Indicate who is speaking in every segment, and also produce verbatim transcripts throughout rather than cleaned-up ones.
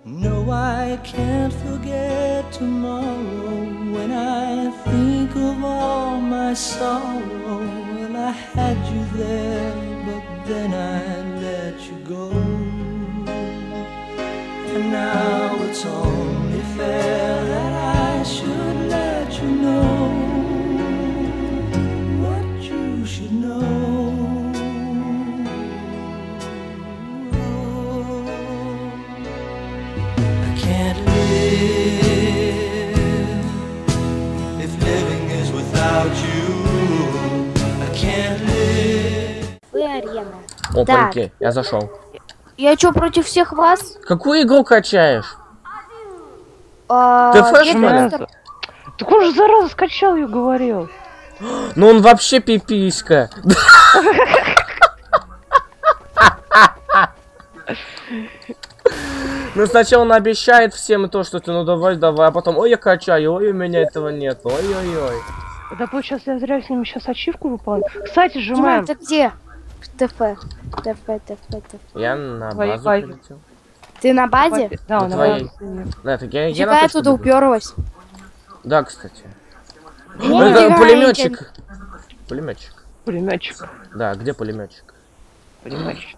Speaker 1: No, I can't forget tomorrow when I think of all my sorrow. Well, I had you there, but then I let you go. And now it's only fair that I should let you know what you should know. Can't live if living is without you. I can't live.
Speaker 2: Вы арена.
Speaker 3: Опаньки, я зашел.
Speaker 2: Я чё, против всех вас?
Speaker 3: Какую игру качаешь?
Speaker 2: А,
Speaker 3: Ты флеш,
Speaker 2: Декстер.
Speaker 4: Так он же зараза скачал и говорил.
Speaker 3: Ну он вообще пиписька. Ну сначала он обещает всем то, что ты ну давай, давай, а потом ой я качаю, ой у меня этого нет, ой-ой-ой.
Speaker 4: Да получается я зря с ним сейчас ачивку выполнил. Кстати,
Speaker 2: Дима,
Speaker 4: Жмэн.
Speaker 2: ты где? ТФ. ТФ, ТФ, ТФ.
Speaker 3: Я на
Speaker 4: Твоей
Speaker 3: базу
Speaker 4: базе.
Speaker 3: прилетел.
Speaker 2: Ты на базе?
Speaker 4: Да,
Speaker 3: На
Speaker 4: он
Speaker 3: твоей.
Speaker 4: на
Speaker 3: Да, так я, я
Speaker 2: Фига
Speaker 3: на
Speaker 2: я
Speaker 3: точку
Speaker 2: туда
Speaker 3: бегу.
Speaker 2: уперлась.
Speaker 3: Да, кстати.
Speaker 2: Ну,
Speaker 3: Это
Speaker 2: фига,
Speaker 3: пулеметчик. Пулеметчик.
Speaker 4: пулеметчик.
Speaker 3: Да, где пулеметчик?
Speaker 4: Пулеметчик.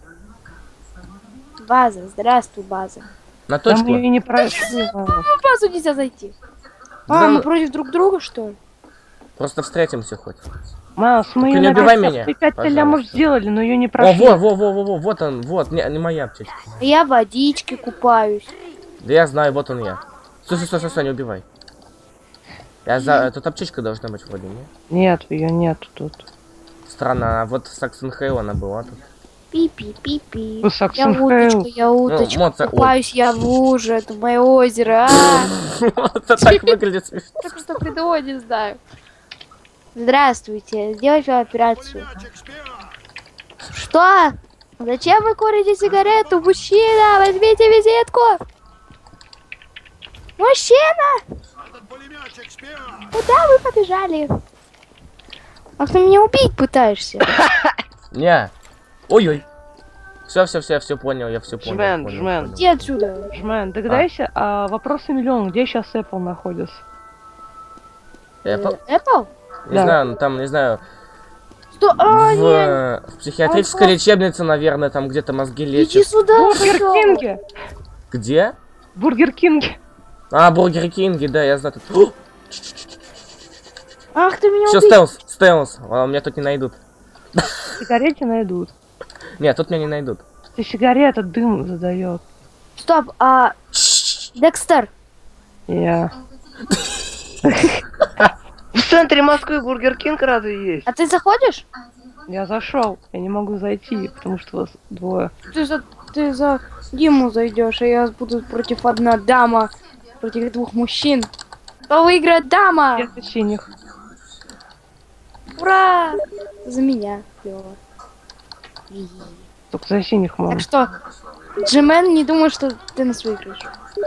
Speaker 2: База, здравствуй, база.
Speaker 3: На
Speaker 4: Там
Speaker 3: точку?
Speaker 4: ее не прошли.
Speaker 2: В базу нельзя зайти.
Speaker 3: Да
Speaker 2: А, мы
Speaker 3: ну-
Speaker 2: против друг друга, что ли?
Speaker 3: Просто встретимся хоть.
Speaker 4: Мас, мы
Speaker 3: Только
Speaker 4: ее
Speaker 3: не
Speaker 4: на
Speaker 3: убивай
Speaker 4: пять-
Speaker 3: меня,
Speaker 4: пять лямов
Speaker 3: пожалуйста.
Speaker 4: сделали, но ее не
Speaker 3: О,
Speaker 4: прошли.
Speaker 3: во, во, во, во, во, вот он, вот, не, не моя аптечка.
Speaker 2: Я в водичке купаюсь.
Speaker 3: Да я знаю, вот он я. Стой, стой, стой, стой, не убивай. Я за... Тут аптечка должна быть вроде, не?
Speaker 4: Нет, ее нет тут.
Speaker 3: Странно, а вот Саксон Хейл она была тут.
Speaker 2: Пипи, пипи.
Speaker 4: Вы
Speaker 2: Я
Speaker 4: Саксон
Speaker 2: уточка,
Speaker 4: Хейл.
Speaker 2: я уточка.
Speaker 3: Ну, Моца-
Speaker 2: Купаюсь я в луже, это мое озеро. А,
Speaker 3: Это так выглядит смешно.
Speaker 2: только что придумал, не знаю. Здравствуйте, сделайте операцию. Что? Зачем вы курите сигарету? Мужчина, возьмите визитку. Мужчина! Куда вы побежали? Ах, ты меня убить пытаешься.
Speaker 3: Не. Ой-ой. Все, все, все, я все понял, я все понял.
Speaker 4: Жмен,
Speaker 3: понял,
Speaker 4: жмен.
Speaker 3: понял.
Speaker 2: Иди отсюда.
Speaker 4: Жмен, догадайся, а вопросы миллион, где сейчас Apple находится?
Speaker 3: Apple?
Speaker 2: Э, Apple?
Speaker 3: Не
Speaker 4: Да.
Speaker 3: знаю, ну, там, не знаю,
Speaker 2: Что?
Speaker 3: в,
Speaker 2: А, нет.
Speaker 3: э, в психиатрической
Speaker 2: Ага.
Speaker 3: лечебнице, наверное, там где-то мозги
Speaker 2: Иди
Speaker 3: лечат.
Speaker 2: сюда.
Speaker 4: Бургер
Speaker 2: пожалуйста.
Speaker 4: Кинге!
Speaker 3: Где?
Speaker 4: Бургер Кинге!
Speaker 3: А, Бургер Кинги, да, я знаю. Тут...
Speaker 2: Ах, ты меня
Speaker 3: Все,
Speaker 2: убить.
Speaker 3: стелс, стелс. А, меня тут не найдут.
Speaker 4: Сигареты найдут.
Speaker 3: Нет, тут меня не найдут.
Speaker 4: Ты сигарета дым задает.
Speaker 2: Стоп, а... Декстер,
Speaker 4: Я. В центре Москвы Бургер Кинг разве есть?
Speaker 2: а ты заходишь?
Speaker 4: Я зашел, я не могу зайти, потому что вас двое.
Speaker 2: Ты за, ты за Диму зайдешь, а я буду против одна дама, против двух мужчин. Кто выиграет дама?
Speaker 4: Я за синих.
Speaker 2: Ура! За меня. Клево.
Speaker 4: Только за синих можно.
Speaker 2: Так что, Джимен, не думай, что ты нас выиграешь.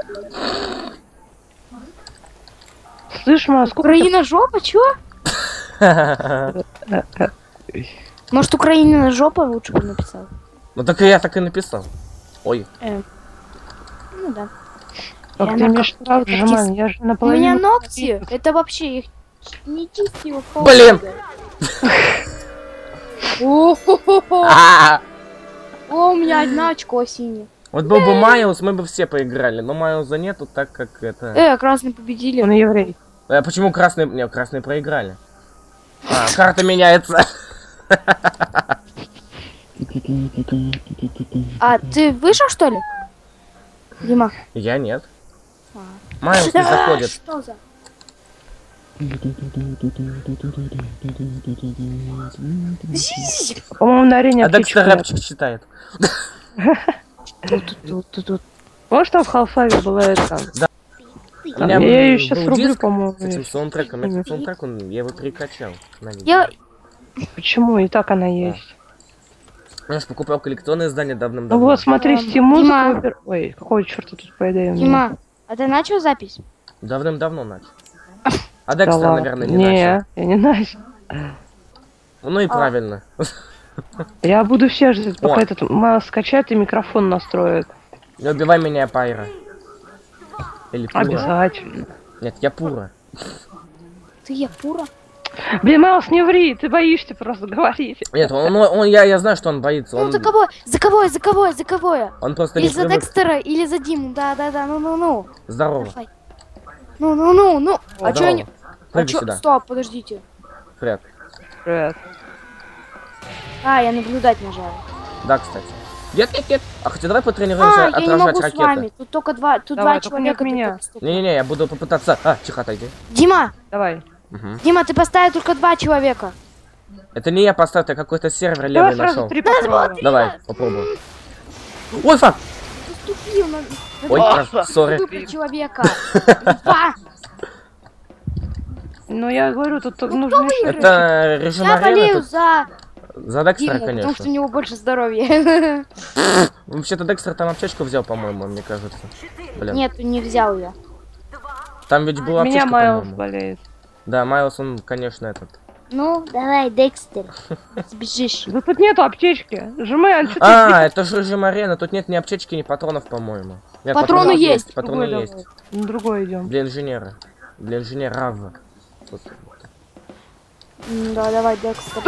Speaker 4: Слышь, ма, сколько
Speaker 2: Украина жопа, чё?
Speaker 4: ты-
Speaker 2: Может, Украина жопа лучше бы написал?
Speaker 3: Ну так и я так и написал. Ой.
Speaker 2: Э, ну да.
Speaker 4: Как
Speaker 2: Я
Speaker 4: ты
Speaker 2: на
Speaker 4: имеешь
Speaker 2: как-
Speaker 4: прав,
Speaker 2: это
Speaker 4: Жеман,
Speaker 2: кис-
Speaker 4: я же
Speaker 2: У меня
Speaker 4: наполовину...
Speaker 2: ногти, это вообще их не чисти его
Speaker 3: Блин!
Speaker 2: О,
Speaker 3: А!
Speaker 2: у меня одна очко синее.
Speaker 3: Вот был бы Майлз, мы бы все поиграли, но Майлза нету, так как это...
Speaker 2: Э, красный победили.
Speaker 4: Он еврей.
Speaker 3: А почему красные... Не, красные проиграли. А, карта меняется.
Speaker 2: А ты вышел, что ли? Дима.
Speaker 3: Я нет.
Speaker 2: А.
Speaker 3: Майлз не заходит.
Speaker 2: Что за?
Speaker 4: По-моему, на арене
Speaker 3: А Декстер
Speaker 4: аптечек нет.
Speaker 3: рэпчик читает.
Speaker 2: Тут-тут-тут-тут.
Speaker 4: Помнишь, там в Half-Life была это?
Speaker 3: У
Speaker 4: Там,
Speaker 3: меня
Speaker 4: я ее
Speaker 3: был
Speaker 4: сейчас рублю,
Speaker 3: диск
Speaker 4: по-моему.
Speaker 3: с этим
Speaker 4: есть.
Speaker 3: саундтреком. Этот
Speaker 4: Мгм.
Speaker 3: саундтрек, он, я его перекачал. на видео.
Speaker 2: Я...
Speaker 4: Почему? И так она есть.
Speaker 3: Я же покупал коллекционное издание
Speaker 4: Ну
Speaker 3: давным-давно.
Speaker 4: вот, смотри,
Speaker 2: Ладно.
Speaker 4: Steam музыку
Speaker 2: Дима.
Speaker 4: выбер- Ой, какой черт тут поедаем?
Speaker 2: Дима, а ты начал запись?
Speaker 3: Давным-давно начал. А
Speaker 4: Да
Speaker 3: Декстер,
Speaker 4: ладно.
Speaker 3: наверное, не,
Speaker 4: не,
Speaker 3: начал.
Speaker 4: я не начал.
Speaker 3: Ну и
Speaker 2: А.
Speaker 3: правильно.
Speaker 4: Я буду все ждать, пока
Speaker 3: О.
Speaker 4: этот ма скачает и микрофон настроит.
Speaker 3: Не убивай меня, Пайра. Или Пура?
Speaker 4: Обязательно.
Speaker 3: Нет, я Пура.
Speaker 2: Ты я пура?
Speaker 4: Блин, Майлз, не ври, ты боишься просто говорить.
Speaker 3: Нет, он, он, он- я, я знаю, что он боится.
Speaker 2: Ну
Speaker 3: Он,
Speaker 2: за кого? За кого? я? За кого? я? За кого? я?
Speaker 3: он просто
Speaker 2: Или
Speaker 3: не
Speaker 2: за
Speaker 3: привык.
Speaker 2: Декстера, или за Диму. Да, да, да. Ну, ну, ну.
Speaker 3: Здорово.
Speaker 2: Давай. Ну, ну, ну, ну. А чё
Speaker 3: Здорово.
Speaker 2: они? А
Speaker 3: Прыгай
Speaker 2: чё?
Speaker 3: сюда.
Speaker 2: Стоп, подождите.
Speaker 3: Привет.
Speaker 4: Привет.
Speaker 2: А, я наблюдать нажала.
Speaker 3: Да, кстати. Нет, нет, нет. А хотя давай
Speaker 2: А,
Speaker 3: потренируемся
Speaker 2: я не
Speaker 3: отражать
Speaker 2: могу с
Speaker 3: ракеты.
Speaker 2: вами. Тут только два, тут
Speaker 4: Давай,
Speaker 2: два
Speaker 4: только не от
Speaker 2: человека.
Speaker 4: меня.
Speaker 2: только доступны.
Speaker 3: Не-не-не, я буду попытаться... А, тихо, отойди.
Speaker 2: Дима,
Speaker 4: Давай.
Speaker 3: Угу.
Speaker 2: Дима, ты поставил только два человека.
Speaker 3: Это не я поставил, я какой-то сервер
Speaker 4: Давай
Speaker 3: левый
Speaker 4: сразу
Speaker 3: нашел.
Speaker 4: три попробуем.
Speaker 3: Давай, попробуем. Ой, фак!
Speaker 2: Ты ступил на...
Speaker 3: Ой,
Speaker 4: О,
Speaker 3: а, сори.
Speaker 2: Выбрать человека. Два.
Speaker 4: Ну я говорю, тут
Speaker 2: Ну,
Speaker 4: нужно
Speaker 2: кто
Speaker 4: еще...
Speaker 2: выиграет?
Speaker 3: Это режим
Speaker 2: Я болею
Speaker 3: арены, тут
Speaker 2: за
Speaker 3: за Декстера,
Speaker 2: Диму, потому что у
Speaker 3: конечно.
Speaker 2: него больше здоровья.
Speaker 3: Вообще-то Декстер там аптечку взял, по-моему, мне кажется. Блин.
Speaker 2: Нет, не взял я.
Speaker 3: Там ведь была
Speaker 4: Меня
Speaker 3: аптечка,
Speaker 4: Майлз
Speaker 3: по-моему.
Speaker 4: болеет.
Speaker 3: Да, Майлз, он, конечно, этот.
Speaker 2: Ну, давай, Декстер. Сбежишь.
Speaker 4: Да тут нету аптечки. Жмэн, что
Speaker 3: А, это же режим арены, тут нет ни аптечки, ни патронов, по-моему. Нет,
Speaker 2: Патроны
Speaker 3: патронов
Speaker 2: есть.
Speaker 3: Патроны
Speaker 4: Другой
Speaker 3: есть.
Speaker 4: давай. На другой идем.
Speaker 3: Для инженера. Для инженера. Тут.
Speaker 2: М, Да, давай, Декстер.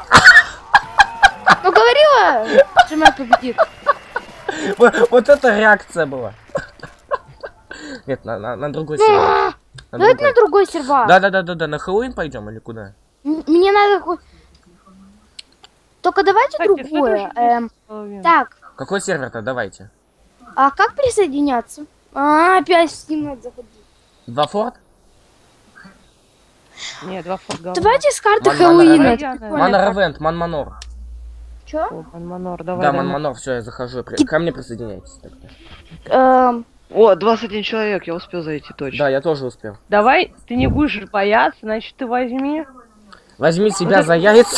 Speaker 2: Ну, говорила, что Мэн победит.
Speaker 3: Вот, вот это реакция была. Нет, на, на, на другой сервер. На
Speaker 2: Давайте
Speaker 3: другой.
Speaker 2: на другой сервак.
Speaker 3: Да, да, да, да, да. На Хэллоуин пойдем или куда?
Speaker 2: М- Мне надо... хоть- Только давайте
Speaker 4: Кстати, что
Speaker 2: другое.
Speaker 4: ты
Speaker 2: Эм,
Speaker 4: половину?
Speaker 2: так,
Speaker 3: Какой сервер-то? Давайте.
Speaker 2: а как присоединяться? А, опять в Steam заходить.
Speaker 3: Два форт?
Speaker 4: Нет, два форгала.
Speaker 2: Давайте с карты
Speaker 3: Ман-
Speaker 2: Хэллоуина.
Speaker 3: Ман-
Speaker 2: это
Speaker 4: Ман-
Speaker 2: прикольно.
Speaker 3: Мана Ревент, Ман Манор.
Speaker 2: Чё?
Speaker 4: О, Манманор, давай.
Speaker 3: Да,
Speaker 4: давай.
Speaker 3: Ман Манор, все, я захожу. При- Ко мне присоединяйтесь тогда.
Speaker 2: Эм,
Speaker 5: О, двадцать один человек, я успел зайти точно.
Speaker 3: Да, я тоже успел.
Speaker 4: Давай, ты не будешь бояться, значит ты возьми.
Speaker 3: Возьми себя за яйца.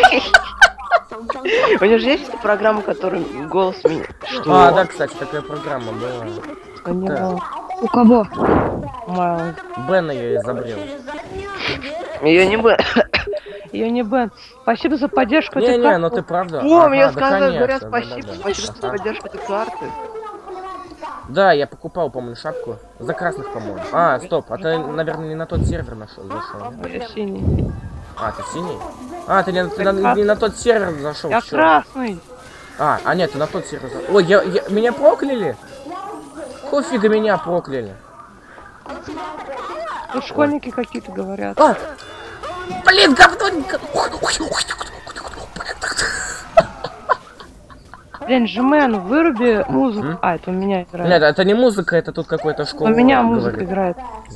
Speaker 5: У него же есть программа, которая голос меня. Что?
Speaker 3: А, да, кстати, такая программа была.
Speaker 4: А не
Speaker 3: Да.
Speaker 4: было.
Speaker 2: у кого?
Speaker 4: Майлз.
Speaker 3: Бен ее изобрел.
Speaker 5: Я не бы.
Speaker 4: Я не Бен. Спасибо за поддержку. этой
Speaker 3: Не-не,
Speaker 4: карты.
Speaker 3: ну ты правда.
Speaker 5: О,
Speaker 3: Ага,
Speaker 5: мне
Speaker 3: да,
Speaker 5: сказали,
Speaker 3: конечно,
Speaker 5: говорят,
Speaker 3: да,
Speaker 5: спасибо,
Speaker 3: да, да.
Speaker 5: спасибо за
Speaker 3: Ага.
Speaker 5: поддержку этой карты.
Speaker 3: Да, я покупал, по-моему, шапку. За красных, по-моему. А, стоп, а ты, наверное, не на тот сервер нашел, зашел.
Speaker 4: Ой, я синий.
Speaker 3: А, ты синий? А, ты не, ты на, не на тот сервер зашел.
Speaker 4: Я
Speaker 3: чёрт.
Speaker 4: красный.
Speaker 3: А, а нет, ты на тот сервер зашел. Ой, я, я- меня прокляли? Какого фига меня прокляли?
Speaker 4: Тут школьники какие-то говорят.
Speaker 3: А! Блин, говно!
Speaker 4: Блин, Жмен, выруби музыку.
Speaker 3: М?
Speaker 4: А, это у меня играет.
Speaker 3: Нет, это не музыка, это тут какой-то школа.
Speaker 4: У меня музыка
Speaker 3: говорит.
Speaker 4: играет.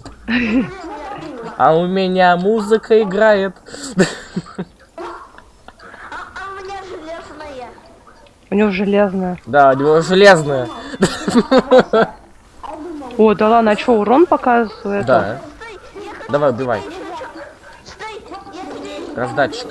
Speaker 3: А у меня музыка играет.
Speaker 4: У него железная.
Speaker 3: Да, у него железная.
Speaker 4: О, да ладно, а что, урон показывает?
Speaker 3: Да. Давай, убивай. Раздатчик.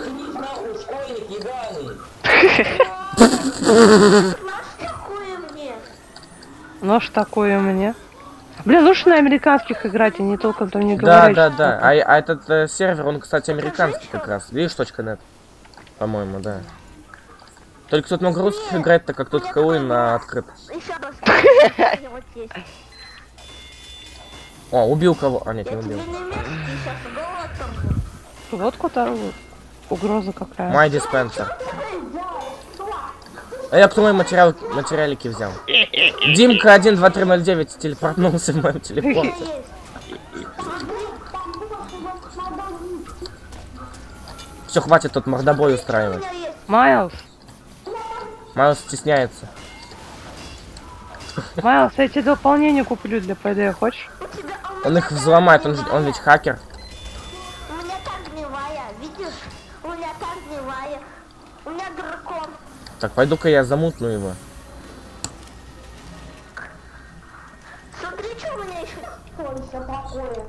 Speaker 4: Ну ж такое мне. Блин, лучше на американских играть, а не толком там не
Speaker 3: Да,
Speaker 4: говорить.
Speaker 3: да,
Speaker 4: что
Speaker 3: да.
Speaker 4: там.
Speaker 3: А, а этот э, сервер, он, кстати, американский как раз. Видишь, точка нет. По-моему, да. Только тут много русских играет, так как тут Хэллоуин на открыт. О, убил кого? А, нет, не убил.
Speaker 4: Вот которого угроза какая.
Speaker 3: Май диспенсер. А я кто мои материал, материалики взял? Димка один два три ноль девять телепортнулся в моем телефоне. Все, хватит тут мордобой устраивать.
Speaker 4: Майлз,
Speaker 3: Майлз стесняется.
Speaker 4: Майлз, я тебе дополнение куплю для ПД, хочешь?
Speaker 3: Он их взломает, он, же- он ведь хакер.
Speaker 6: У меня так гнилая, видишь? У меня так гнилая. У меня дракон.
Speaker 3: Так, пойду-ка я замутну его.
Speaker 6: Смотри, что у меня еще такое.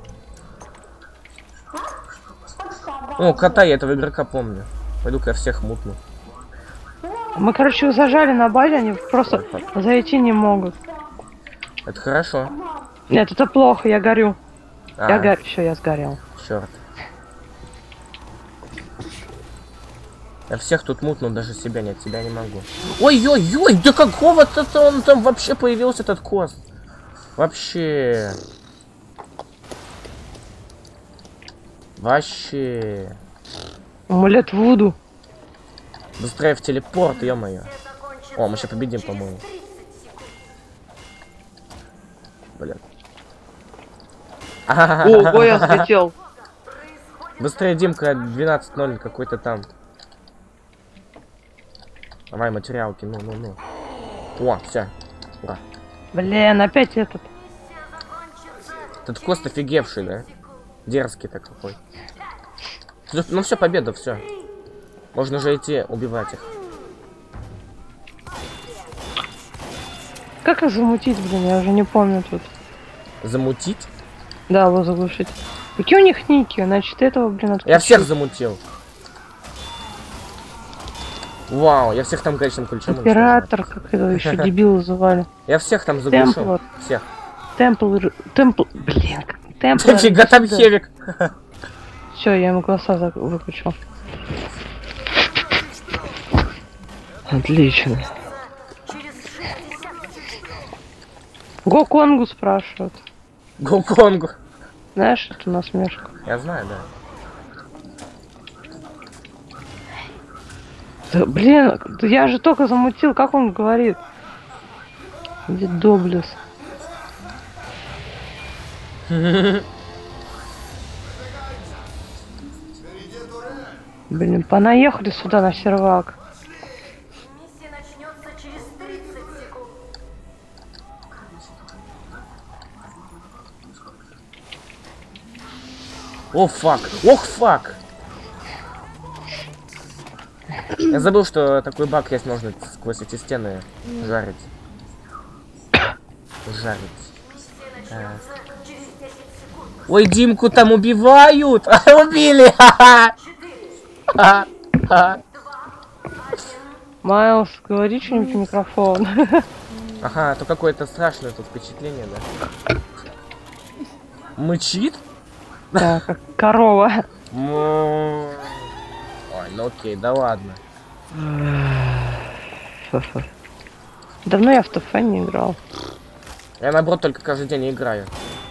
Speaker 3: Ну, кота я этого игрока помню. Пойду-ка я всех мутну.
Speaker 4: Мы, короче, его зажали на базе, они просто зайти не могут.
Speaker 3: Это хорошо.
Speaker 4: Нет, это плохо, я горю.
Speaker 3: А,
Speaker 4: Я горю. Все, я сгорел.
Speaker 3: черт. Я всех тут мутну, даже себя нет, себя не могу. Ой-ой-ой, да какого-то он там вообще появился, этот кост. Вообще. Вообще.
Speaker 4: Амулет Вуду.
Speaker 3: Быстрее в телепорт, ё-моё. О, мы сейчас победим, по-моему. Блин.
Speaker 5: Ого, я слетел.
Speaker 3: Быстрее, Димка, двенадцать ноль какой-то там. Давай материалки, ну-ну-ну. О, все. Ура.
Speaker 4: Блин, опять этот.
Speaker 3: Этот Кост офигевший, да? Дерзкий-то какой. Ну все, победа, все. Можно же идти убивать их.
Speaker 4: Как их замутить, блин, я уже не помню тут.
Speaker 3: Замутить?
Speaker 4: Да, его заглушить. Какие у них ники? Значит, этого, блин, отключить.
Speaker 3: Я всех замутил. Вау, я всех там гаечным ключом.
Speaker 4: Оператор, как его еще дебил называли.
Speaker 3: Я всех там заглушил.
Speaker 4: Темплар.
Speaker 3: Всех.
Speaker 4: Темпл, темпл, блин, темпл.
Speaker 3: Фига там Хевик.
Speaker 4: Все, я ему голоса зак- выключил.
Speaker 5: Отлично.
Speaker 4: Гоконгу спрашивают.
Speaker 3: Гоконгу.
Speaker 4: Знаешь, это насмешка.
Speaker 3: Я знаю, да.
Speaker 4: Да, блин, да я же только замутил, как он говорит? Где Доблес? Блин, понаехали сюда на сервак.
Speaker 7: Миссия начнется через тридцать секунд.
Speaker 3: О, фак. Ох, фак. Я забыл, что такой баг есть, можно сквозь эти стены жарить. Жарить. Так. Ой, Димку там убивают! Убили!
Speaker 4: Майлз, говори что-нибудь в микрофон.
Speaker 3: Ага, то какое-то страшное тут впечатление, да? Мычит?
Speaker 4: Да, как корова.
Speaker 3: М. Ой, ну окей, да ладно.
Speaker 4: Давно я в ТФ не играл.
Speaker 3: Я наоборот только каждый день играю.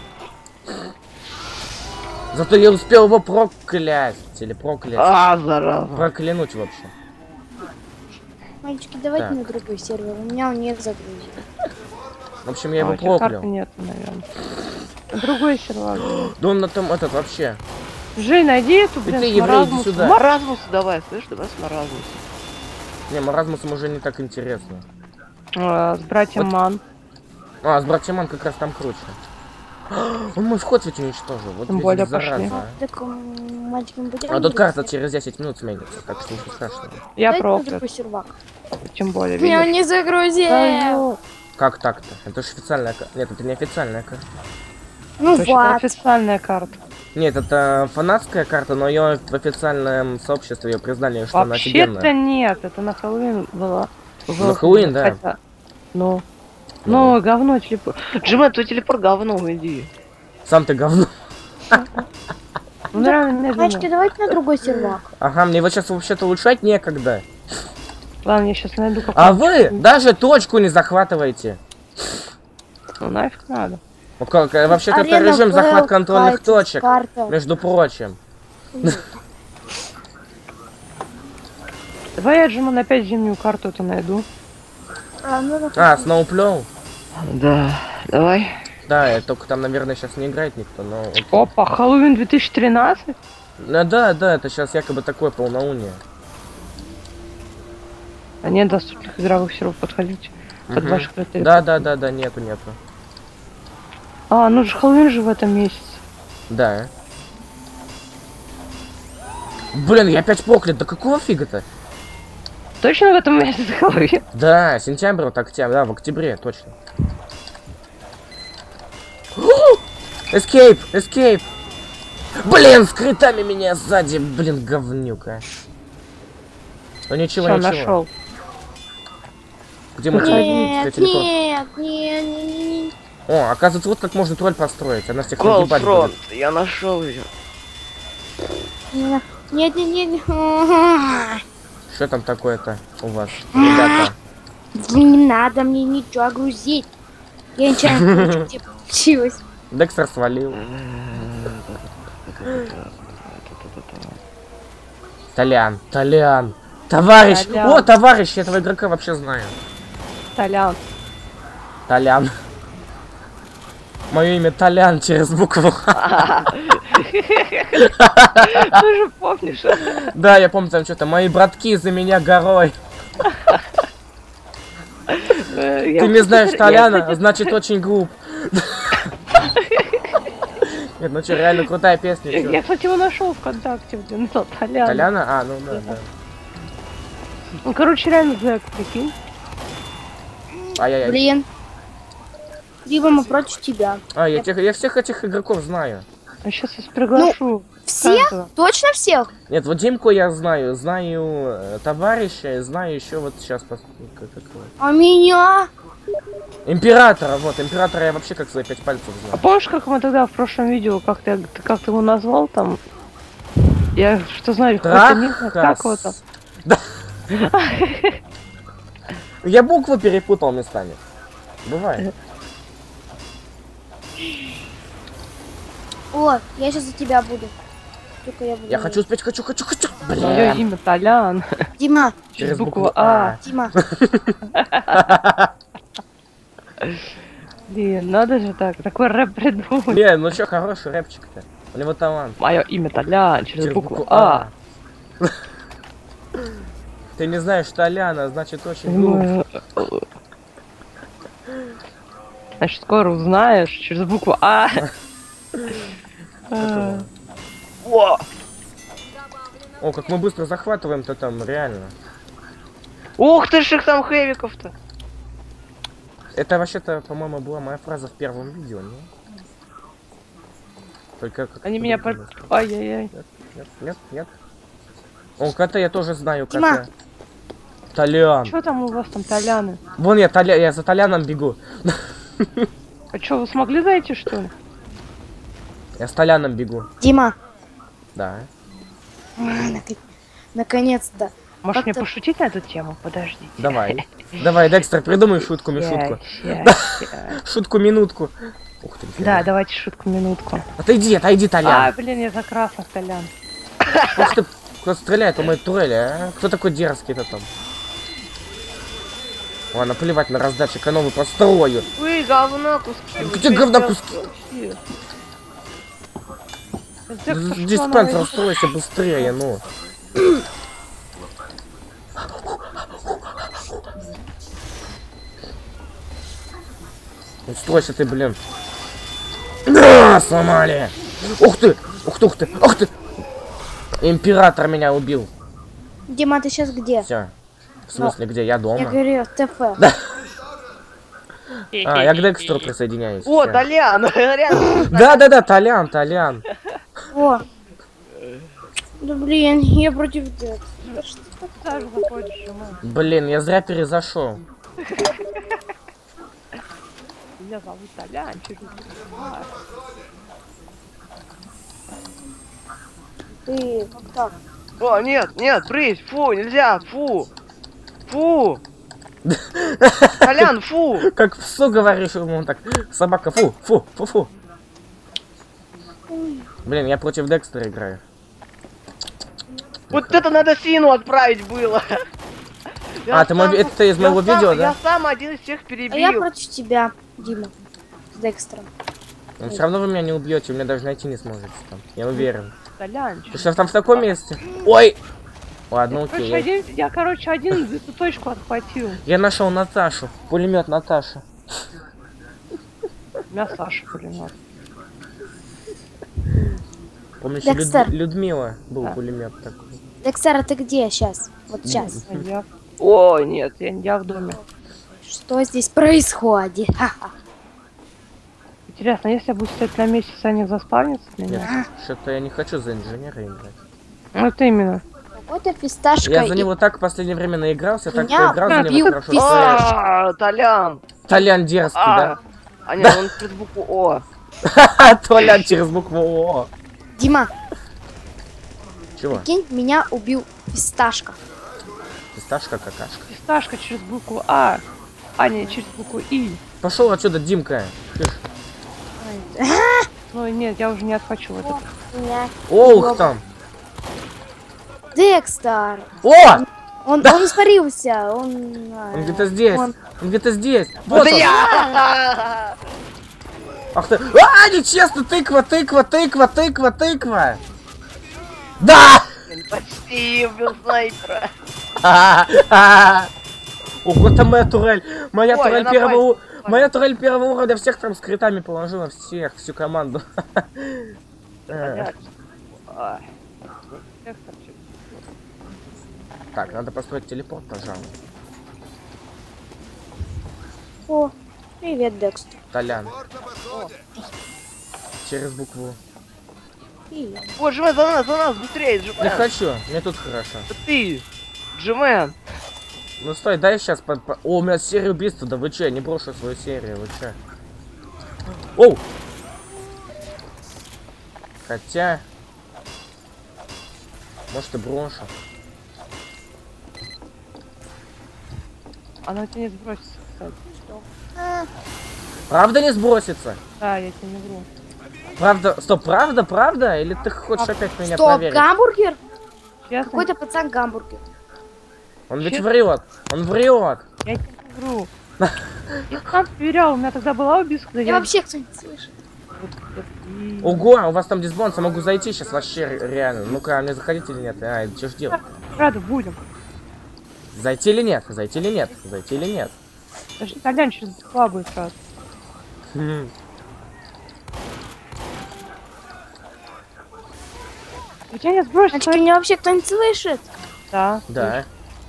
Speaker 3: Зато я успел его проклять. Или проклять.
Speaker 5: А, зараза.
Speaker 3: Проклянуть вообще.
Speaker 2: Мальчики, давайте
Speaker 3: Так.
Speaker 2: на другой сервер. У меня он не загрузил.
Speaker 3: В общем, я его
Speaker 4: А, у тебя карты
Speaker 3: проклял.
Speaker 4: нет, наверное. Другой сервак.
Speaker 3: Да он на том этот вообще.
Speaker 4: Жень, найди эту, блин,
Speaker 3: ты, еврей, иди
Speaker 4: маразмус.
Speaker 3: сюда.
Speaker 5: Маразмус давай, слышь, давай с Маразмусом.
Speaker 3: Не, Маразмусом уже не так интересно.
Speaker 4: А, с братьем
Speaker 3: Вот.
Speaker 4: Ман.
Speaker 3: А, с братьяман как раз там круче. Он мой вход ведь уничтожил. Вот
Speaker 4: Тем
Speaker 3: здесь
Speaker 4: более
Speaker 3: зараза,
Speaker 4: пошли.
Speaker 3: а.
Speaker 2: Так, м, мальчики, мы будем
Speaker 3: А тут
Speaker 2: играть?
Speaker 3: карта через десять минут сменится, так что ничего страшного.
Speaker 4: Я
Speaker 2: Давайте на
Speaker 4: проклят.
Speaker 2: другой сервак.
Speaker 4: Тем более,
Speaker 2: Меня он
Speaker 4: видишь?
Speaker 2: не загрузил.
Speaker 4: Да, ну,
Speaker 3: Как так-то? Это же официальная карта. Нет, это не официальная карта.
Speaker 2: Ну
Speaker 4: точно,
Speaker 2: вот.
Speaker 4: официальная карта.
Speaker 3: Нет, это фанатская карта, но ее в официальном сообществе ее признали, что она
Speaker 4: Вообще-то
Speaker 3: офигенная.
Speaker 4: нет, это на Хэллоуин было.
Speaker 3: На Хэллоуин, да.
Speaker 4: Хотя- Ну. Ну, говно, телепорт.
Speaker 5: Джима, твой телепорт говно, иди.
Speaker 3: Сам ты говно.
Speaker 4: Ну, реально
Speaker 2: Мальчики,
Speaker 4: медленно.
Speaker 2: давайте на другой сервак.
Speaker 3: Ага, мне его сейчас вообще-то улучшать некогда.
Speaker 4: Ладно, я сейчас найду какой-то.
Speaker 3: А вы даже точку не захватываете.
Speaker 4: Ну, нафиг надо.
Speaker 3: Ну как, э, вообще-то это
Speaker 2: Арена
Speaker 3: режим захват
Speaker 2: Вэлл,
Speaker 3: контрольных
Speaker 2: Катя,
Speaker 3: точек,
Speaker 2: карта.
Speaker 3: между прочим.
Speaker 4: Давай я Джимон опять зимнюю карту это найду.
Speaker 2: А, ну, ну,
Speaker 3: А, Сноуплоу?
Speaker 5: Да, давай.
Speaker 3: Да, э, только там, наверное, сейчас не играет никто, но... окей.
Speaker 4: Опа, Хэллоуин две тысячи тринадцать?
Speaker 3: Ну да, да, это сейчас якобы такое полнолуние.
Speaker 4: А нет доступных игровых серверов, подходите. Под
Speaker 3: Мгм.
Speaker 4: ваши критерии.
Speaker 3: Да, да, да, да, нету, нету.
Speaker 4: А, ну же Хэллоуин же в этом месяце.
Speaker 3: Да. Блин, я опять проклят, да какого фига-то?
Speaker 4: Точно в этом месяце Хэллоуин?
Speaker 3: Да, сентябрь, вот октябрь, да, в октябре, точно. Эскейп, эскейп. Блин, с критами меня сзади, блин, говнюка. Ну ничего,
Speaker 4: Все,
Speaker 3: ничего.
Speaker 4: нашел.
Speaker 3: Где мы
Speaker 2: Нет,
Speaker 3: телепорт?
Speaker 2: нет, нет, нет, нет.
Speaker 3: О, оказывается, вот как можно тролль построить. Она всех
Speaker 5: Голд
Speaker 3: нагибать
Speaker 5: фронт,
Speaker 3: будет.
Speaker 5: я нашел ее.
Speaker 2: Нет, нет, нет, нет.
Speaker 3: Что там такое-то у вас, ребята?
Speaker 2: Не надо мне ничего грузить. Я нечаянно получил, где получилось.
Speaker 3: Декстер свалил. Толян, Толян. Товарищ!
Speaker 4: Толян.
Speaker 3: О, товарищ, я этого игрока вообще знаю.
Speaker 4: Толян.
Speaker 3: Толян. Мое имя Толян через букву Х.
Speaker 4: Ты же помнишь.
Speaker 3: Да, я помню там что-то. Мои братки за меня горой. Ты не знаешь Толяна, значит очень глуп. Нет, ну что, реально крутая песня. чё.
Speaker 4: Я, кстати, его нашел ВКонтакте, блин, ну, Толян.
Speaker 3: Толяна? А, ну да, да.
Speaker 4: Ну, короче, реально зэк, прикинь.
Speaker 3: Ай-яй-яй.
Speaker 2: Блин. Либо мы против тебя.
Speaker 3: А, я, тех, я всех этих игроков знаю.
Speaker 4: А сейчас я приглашу.
Speaker 2: Всех?
Speaker 4: каждого.
Speaker 2: Точно всех?
Speaker 3: Нет, вот Димку я знаю, знаю э, товарища, и знаю еще вот сейчас пос... как, как его?
Speaker 2: А меня?
Speaker 3: Императора, вот, императора я вообще как свои пять пальцев
Speaker 4: А
Speaker 3: знаю.
Speaker 4: помнишь, как мы тогда в прошлом видео, как ты, ты как ты его назвал там? Я что знаю, какой-то ник, как его там?
Speaker 3: Да. Я буквы перепутал местами. Бывает.
Speaker 2: О, я сейчас за тебя буду. Только я буду.
Speaker 3: Я хочу успеть, хочу, хочу, хочу.
Speaker 4: Мое
Speaker 3: Блин.
Speaker 4: имя Толян.
Speaker 2: Дима,
Speaker 4: Через букву А.
Speaker 2: Дима.
Speaker 4: Блин, надо же так, такой рэп придумать.
Speaker 3: Не, ну чё, хороший рэпчик-то. У него талант.
Speaker 4: Мое имя Толян, через,
Speaker 3: Через
Speaker 4: букву,
Speaker 3: букву
Speaker 4: А.
Speaker 3: Ты не знаешь Толяна, значит очень глуп.
Speaker 4: Ну, значит, скоро узнаешь через букву А. А. О!
Speaker 3: О, как мы быстро захватываем-то там, реально.
Speaker 5: Ух ты ж их там хэвиков-то.
Speaker 3: Это вообще-то, по-моему, была моя фраза в первом видео, не? Только как
Speaker 4: Они меня по... Ай-яй-яй.
Speaker 3: Нет, нет, нет, нет. О, кота я тоже знаю,
Speaker 2: Дима.
Speaker 3: кота. Толян.
Speaker 4: Что там у вас там, Толяны?
Speaker 3: Вон я, Толя... я за Толяном бегу.
Speaker 4: А что, вы смогли зайти, что ли?
Speaker 3: Я с Толяном бегу.
Speaker 2: Дима.
Speaker 3: Да.
Speaker 2: А, нак- Наконец-то.
Speaker 4: Может мне
Speaker 2: Как-то-
Speaker 4: пошутить на эту тему? Подождите.
Speaker 3: Давай. Давай, Декстер, придумай шутку, мишутку.
Speaker 4: Ща, ща, ща.
Speaker 3: Шутку, минутку. Ух ты, нифига.
Speaker 4: Да, давайте шутку минутку.
Speaker 3: Отойди, отойди,
Speaker 4: А,
Speaker 3: Толян.
Speaker 4: блин, я за красных, Толян.
Speaker 3: Ух ты, кто стреляет по моей турели, а? Кто такой дерзкий-то там? Ладно, плевать на раздачу, экономы построю.
Speaker 5: Вы говна куски. вы
Speaker 3: Где
Speaker 5: что
Speaker 3: говна
Speaker 5: делаете
Speaker 3: куски?
Speaker 5: вообще?
Speaker 3: Диспенсер, устройся быстрее, ну. Устройся ты, блин. Да, сломали. Ух ты, ух ты, ух ты, ух ты. Император меня убил.
Speaker 2: Дима, ты сейчас где?
Speaker 3: Все. В смысле, где? Я
Speaker 2: Я
Speaker 3: дома.
Speaker 2: говорю, ТФ.
Speaker 3: Да. А, я к Декстеру присоединяюсь.
Speaker 5: О,
Speaker 3: Всё.
Speaker 5: Толян, рядом.
Speaker 3: Да, да, да, Толян, Толян.
Speaker 2: О. Да блин, я против дед. Да что
Speaker 4: Саша заходишь, ему.
Speaker 3: Блин, я зря перезашел.
Speaker 4: Меня зовут Толян, через букву А.
Speaker 2: ты? Как так?
Speaker 5: О, нет, нет, брысь, фу, нельзя, фу. Фу. Толян, фу.
Speaker 3: Как псу говоришь ему так. Собака, фу, фу, фу, фу. Блин, я против Декстера играю.
Speaker 5: Вот это надо Сину отправить было. Я
Speaker 3: А, ты мой-
Speaker 5: сам-
Speaker 3: это ты из
Speaker 5: я
Speaker 3: моего
Speaker 5: сам-
Speaker 3: видео, да?
Speaker 5: Я сам один из всех
Speaker 2: А я
Speaker 5: перебил.
Speaker 2: против тебя, Дима. С Декстером.
Speaker 3: Но все равно вы меня не убьете, вы меня даже найти не сможете там. Я уверен.
Speaker 4: Толян,
Speaker 3: Ты
Speaker 4: через...
Speaker 3: что там в таком месте? Ой! Ладно, окей.
Speaker 4: Короче,
Speaker 3: Я,
Speaker 4: один, я, короче, один эту точку отхватил.
Speaker 3: я нашел Наташу. Пулемет Наташа.
Speaker 4: У меня Саша пулемет.
Speaker 3: Помнишь, Люд-
Speaker 2: Декстер.
Speaker 3: Людмила был
Speaker 4: Да.
Speaker 3: пулемет такой.
Speaker 2: Декстер, а ты где сейчас? Вот сейчас.
Speaker 4: А я...
Speaker 5: О, нет.
Speaker 4: Я, я в доме.
Speaker 2: Что здесь происходит? Ха-ха.
Speaker 4: Интересно, если я буду стоять на месте, Саня заспавнится для
Speaker 3: Нет,
Speaker 4: меня?
Speaker 3: что-то я не хочу за инженера играть.
Speaker 4: Вот именно.
Speaker 2: Вот и фисташка.
Speaker 3: Я за
Speaker 2: и-
Speaker 3: него так в последнее время наигрался, так
Speaker 2: Меня
Speaker 3: поиграл за него
Speaker 2: пробил
Speaker 3: хорошо.
Speaker 2: пиздец.
Speaker 3: что я-
Speaker 5: А, Толян.
Speaker 3: Толян дерзкий,
Speaker 5: А,
Speaker 3: да?
Speaker 5: а нет, он через букву О.
Speaker 3: Толян через букву О.
Speaker 2: Дима,
Speaker 3: Чего?
Speaker 2: прикинь, меня убил фисташка.
Speaker 3: Фисташка какашка.
Speaker 4: Фисташка через букву А. А, не, через букву И.
Speaker 3: Пошел отсюда, Димка.
Speaker 4: Ну нет, я уже не отхочу это.
Speaker 3: Ох там.
Speaker 2: Декстер!
Speaker 3: О!
Speaker 2: Он, он испарился, он...
Speaker 3: Он где-то здесь.
Speaker 2: Он-
Speaker 3: Он где-то здесь. Вот
Speaker 5: Это
Speaker 3: он.
Speaker 5: я!
Speaker 3: Ах ты. А, нечестно, тыква, тыква, тыква, тыква, тыква. Да!
Speaker 5: Почти убил снайпера.
Speaker 3: Ого, там моя турель. Моя
Speaker 5: Ой,
Speaker 3: турель
Speaker 5: она
Speaker 3: первого у-
Speaker 5: пасть.
Speaker 3: Моя турель первого уровня всех там с критами положила. Всех, всю команду. Э,
Speaker 5: А,
Speaker 3: Так, надо построить телепорт, пожалуй.
Speaker 2: О, привет, Декстер.
Speaker 3: Толян. Через букву.
Speaker 2: Привет.
Speaker 5: Вот, Джимен, за нас, за нас, быстрее,
Speaker 3: Не
Speaker 5: Джимен.
Speaker 3: хочу, мне тут хорошо.
Speaker 5: Это ты, Джимен.
Speaker 3: Ну стой, дай сейчас по, по- О, у меня серия убийств, да вы че, я не брошу свою серию, вы че? Оу! Хотя... Может и брошу.
Speaker 4: Она тебя не сбросится, кстати.
Speaker 3: Правда не сбросится?
Speaker 4: Да, я тебе не вру.
Speaker 3: Правда, стоп, правда, правда? Или ты хочешь опять меня
Speaker 2: Стоп,
Speaker 3: проверить?
Speaker 2: гамбургер?
Speaker 4: Честно,
Speaker 2: Какой-то пацан гамбургер.
Speaker 3: Он ведь
Speaker 4: Честно?
Speaker 3: врет, он врет.
Speaker 4: я тебе не вру. Я сам проверял, у меня тогда была убийца, когда
Speaker 2: Я
Speaker 4: я...
Speaker 2: вообще кто-нибудь слышит.
Speaker 4: И-
Speaker 3: Ого, а у вас там дисбонс, я могу зайти сейчас вообще ре- реально. Ну-ка, мне заходить или нет? А, что ж делать?
Speaker 4: Рада будем.
Speaker 3: Зайти или нет? Зайти или нет? Зайти или нет?
Speaker 4: Даже Толян через два будет сразу.
Speaker 3: Хм.
Speaker 4: У тебя не сбросится.
Speaker 2: Значит, меня вообще кто-нибудь слышит?
Speaker 4: Да.
Speaker 3: Да.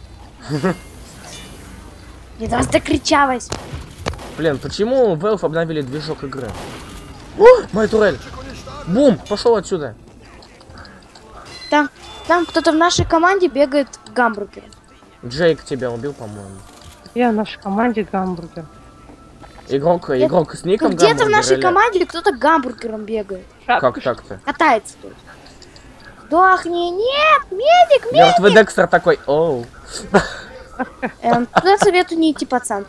Speaker 2: Я до вас докричалась.
Speaker 3: Блин, почему Valve обновили движок игры? О, моя турель! Бум! Пошел отсюда!
Speaker 2: Там, там кто-то в нашей команде бегает гамбургером.
Speaker 3: Джейк тебя убил, по-моему.
Speaker 4: Я в нашей команде гамбургер.
Speaker 3: Игрок,
Speaker 2: Где-
Speaker 3: игрок с
Speaker 2: Ну,
Speaker 3: ником
Speaker 2: где-то в
Speaker 3: гамбургер
Speaker 2: нашей
Speaker 3: или-
Speaker 2: команде кто-то гамбургером бегает.
Speaker 3: Как так-то?
Speaker 2: Катается тут. Сдохни, нет, медик, медик.
Speaker 3: Мертвый Декстер такой, оу.
Speaker 2: Эм, туда советую не идти, пацан.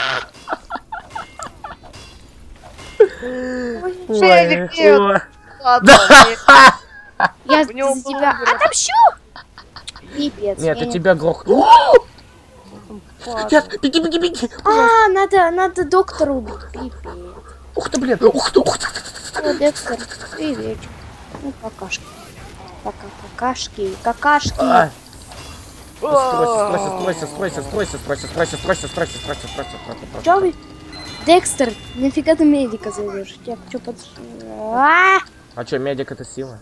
Speaker 5: Медик,
Speaker 3: Ой,
Speaker 5: нет.
Speaker 3: ой.
Speaker 5: Ладно,
Speaker 2: Я
Speaker 5: У него
Speaker 2: за тебя
Speaker 5: бомба.
Speaker 2: отомщу. Пипец.
Speaker 3: Нет,
Speaker 2: я
Speaker 3: я
Speaker 2: не-
Speaker 3: тебя грох. Нет, беги, беги, беги.
Speaker 2: А, надо, надо доктора убить. Пипец.
Speaker 3: Ух ты, блин, ух ты, ух ты.
Speaker 2: О, Декстер, привет. Ну, какашки. Пока, какашки, какашки.
Speaker 3: А. Стройся, стройся, стройся, стройся, стройся, стройся, стройся, стройся, стройся, стройся, стройся.
Speaker 2: Чё вы? Декстер, нафига ты медика зовешь? Я чё под... А!
Speaker 3: А чё, медик это сила?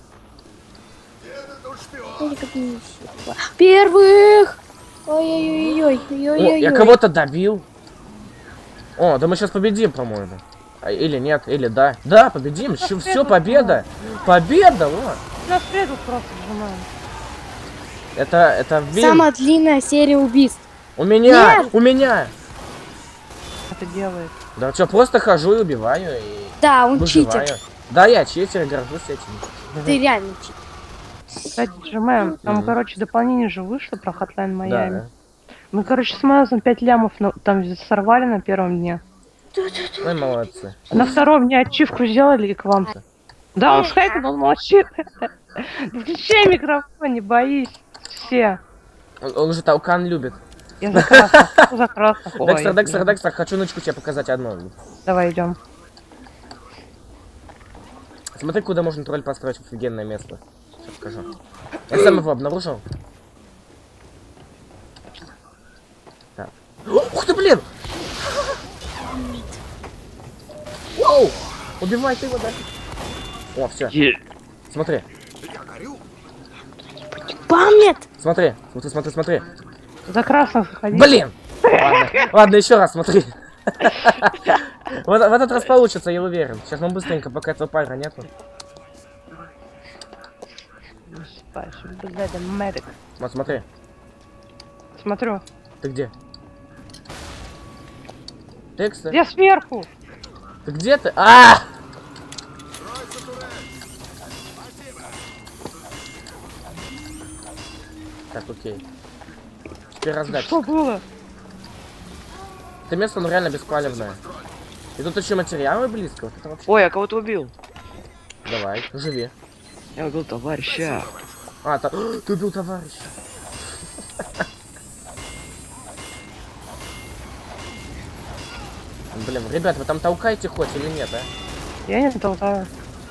Speaker 2: Медик это не сила. Первых! Ой-ой-ой-ой,
Speaker 3: О,
Speaker 2: ой-ой-ой.
Speaker 3: я кого-то добил. О, да мы сейчас победим, по-моему. А, или нет, или да. Да, победим. Все, победа. Победа, вот.
Speaker 4: Я среду просто сжимаю.
Speaker 3: Это, это вин.
Speaker 2: Самая длинная серия убийств.
Speaker 3: У меня,
Speaker 2: Нет.
Speaker 3: у меня.
Speaker 4: Это делает.
Speaker 3: Да что, просто хожу и убиваю, и
Speaker 2: Да, он
Speaker 3: выживаю.
Speaker 2: читер.
Speaker 3: Да, я читер, горжусь этим.
Speaker 2: Ты реально читер.
Speaker 4: Кстати, Джимен, там,
Speaker 3: Мгм.
Speaker 4: короче, дополнение же вышло про Hotline Miami.
Speaker 3: Да.
Speaker 4: Мы, короче, с Майлзом пять лямов на- там сорвали на первом дне.
Speaker 3: Ну и молодцы.
Speaker 4: На втором дне ачивку сделали и к вам. Да, он скайпит, он молчит. Включай микрофон, не боись. Все.
Speaker 3: Он, он же толкан любит.
Speaker 4: Я за красных. Что за красных? Ой,
Speaker 3: Декстер, Декстер,
Speaker 4: блин.
Speaker 3: Декстер, хочу нычку тебе показать одну.
Speaker 4: Давай идем.
Speaker 3: Смотри, куда можно тролль построить, офигенное место. Сейчас скажу. Я сам его обнаружил. Так. Ух ты, блин! Воу! Убивай ты его, да? О, все. Смотри,
Speaker 2: Память!
Speaker 3: смотри, смотри, смотри, смотри.
Speaker 4: За красных заходи.
Speaker 3: Блин! Ладно, ладно, еще раз, смотри. Вот в этот раз получится, я уверен. Сейчас мы быстренько, пока этого парня нету.
Speaker 4: Спасибо, блядь, медик.
Speaker 3: Вот смотри,
Speaker 4: Смотрю.
Speaker 3: ты где? Декстер?
Speaker 4: Я сверху.
Speaker 3: Ты где ты? А! Так, окей. Теперь раздать.
Speaker 4: Что было?
Speaker 3: Это место, ну реально беспалевное. И тут еще материалы близко. Вот это вообще...
Speaker 5: Ой, я кого-то убил.
Speaker 3: Давай, живи.
Speaker 5: Я убил товарища.
Speaker 3: А, та... ты убил товарища. Блин, ребят, вы там толкаете хоть или нет, а?
Speaker 4: Я не толкаю.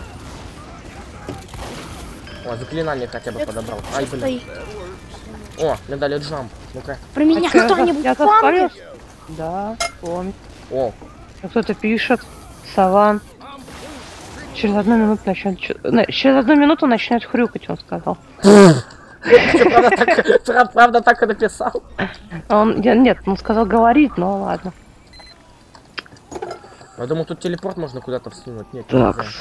Speaker 3: О, заклинание хотя бы подобрал. Ай, блин.
Speaker 2: Стой.
Speaker 3: О, мне дали джамп. Ну-ка.
Speaker 2: Про меня
Speaker 4: А чё,
Speaker 2: кто-нибудь
Speaker 4: я
Speaker 2: помнит?
Speaker 4: заспамил? Да, помню.
Speaker 3: О,
Speaker 4: Кто-то пишет. Саван. Через одну минуту начнет... чё- на- Через одну минуту начнет хрюкать, он сказал.
Speaker 3: ты правда так, пра- правда так и написал?
Speaker 4: Он... я- Нет, он сказал говорить, но ладно.
Speaker 3: Я думал, тут телепорт можно куда-то всунуть. Нет,
Speaker 5: Так.
Speaker 3: нельзя.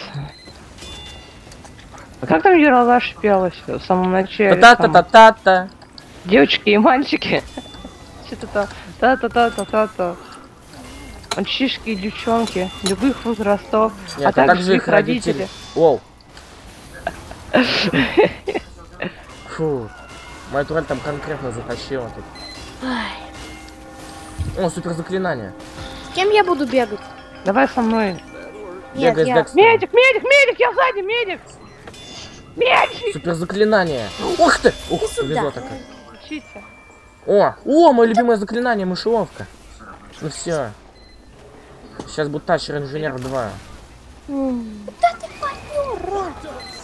Speaker 4: А как там Ералаш пелось в самом начале? там
Speaker 3: Та-та-та-та-та.
Speaker 4: Девочки и мальчики. Что-то там. Та-та-та-та-та-та. Мальчишки и девчонки любых возрастов,
Speaker 3: Нет,
Speaker 4: а
Speaker 3: а
Speaker 4: также
Speaker 3: также
Speaker 4: их родители.
Speaker 3: Воу. Фу. Моя турель там конкретно затащила тут. О, супер заклинание.
Speaker 2: С кем я буду бегать?
Speaker 4: Давай со мной.
Speaker 2: Нет,
Speaker 3: Бегай с
Speaker 2: я...
Speaker 3: Декстером.
Speaker 4: Медик, медик, медик, я сзади, медик! Медик!
Speaker 3: Супер заклинание. Ух ты! Ух,
Speaker 2: Иди сюда.
Speaker 3: повезло такая.
Speaker 4: Учите.
Speaker 3: О, о, мое любимое заклинание, мышеловка. Ну все. Сейчас будет Тачер Инженер два.
Speaker 2: М, Да ты попёра!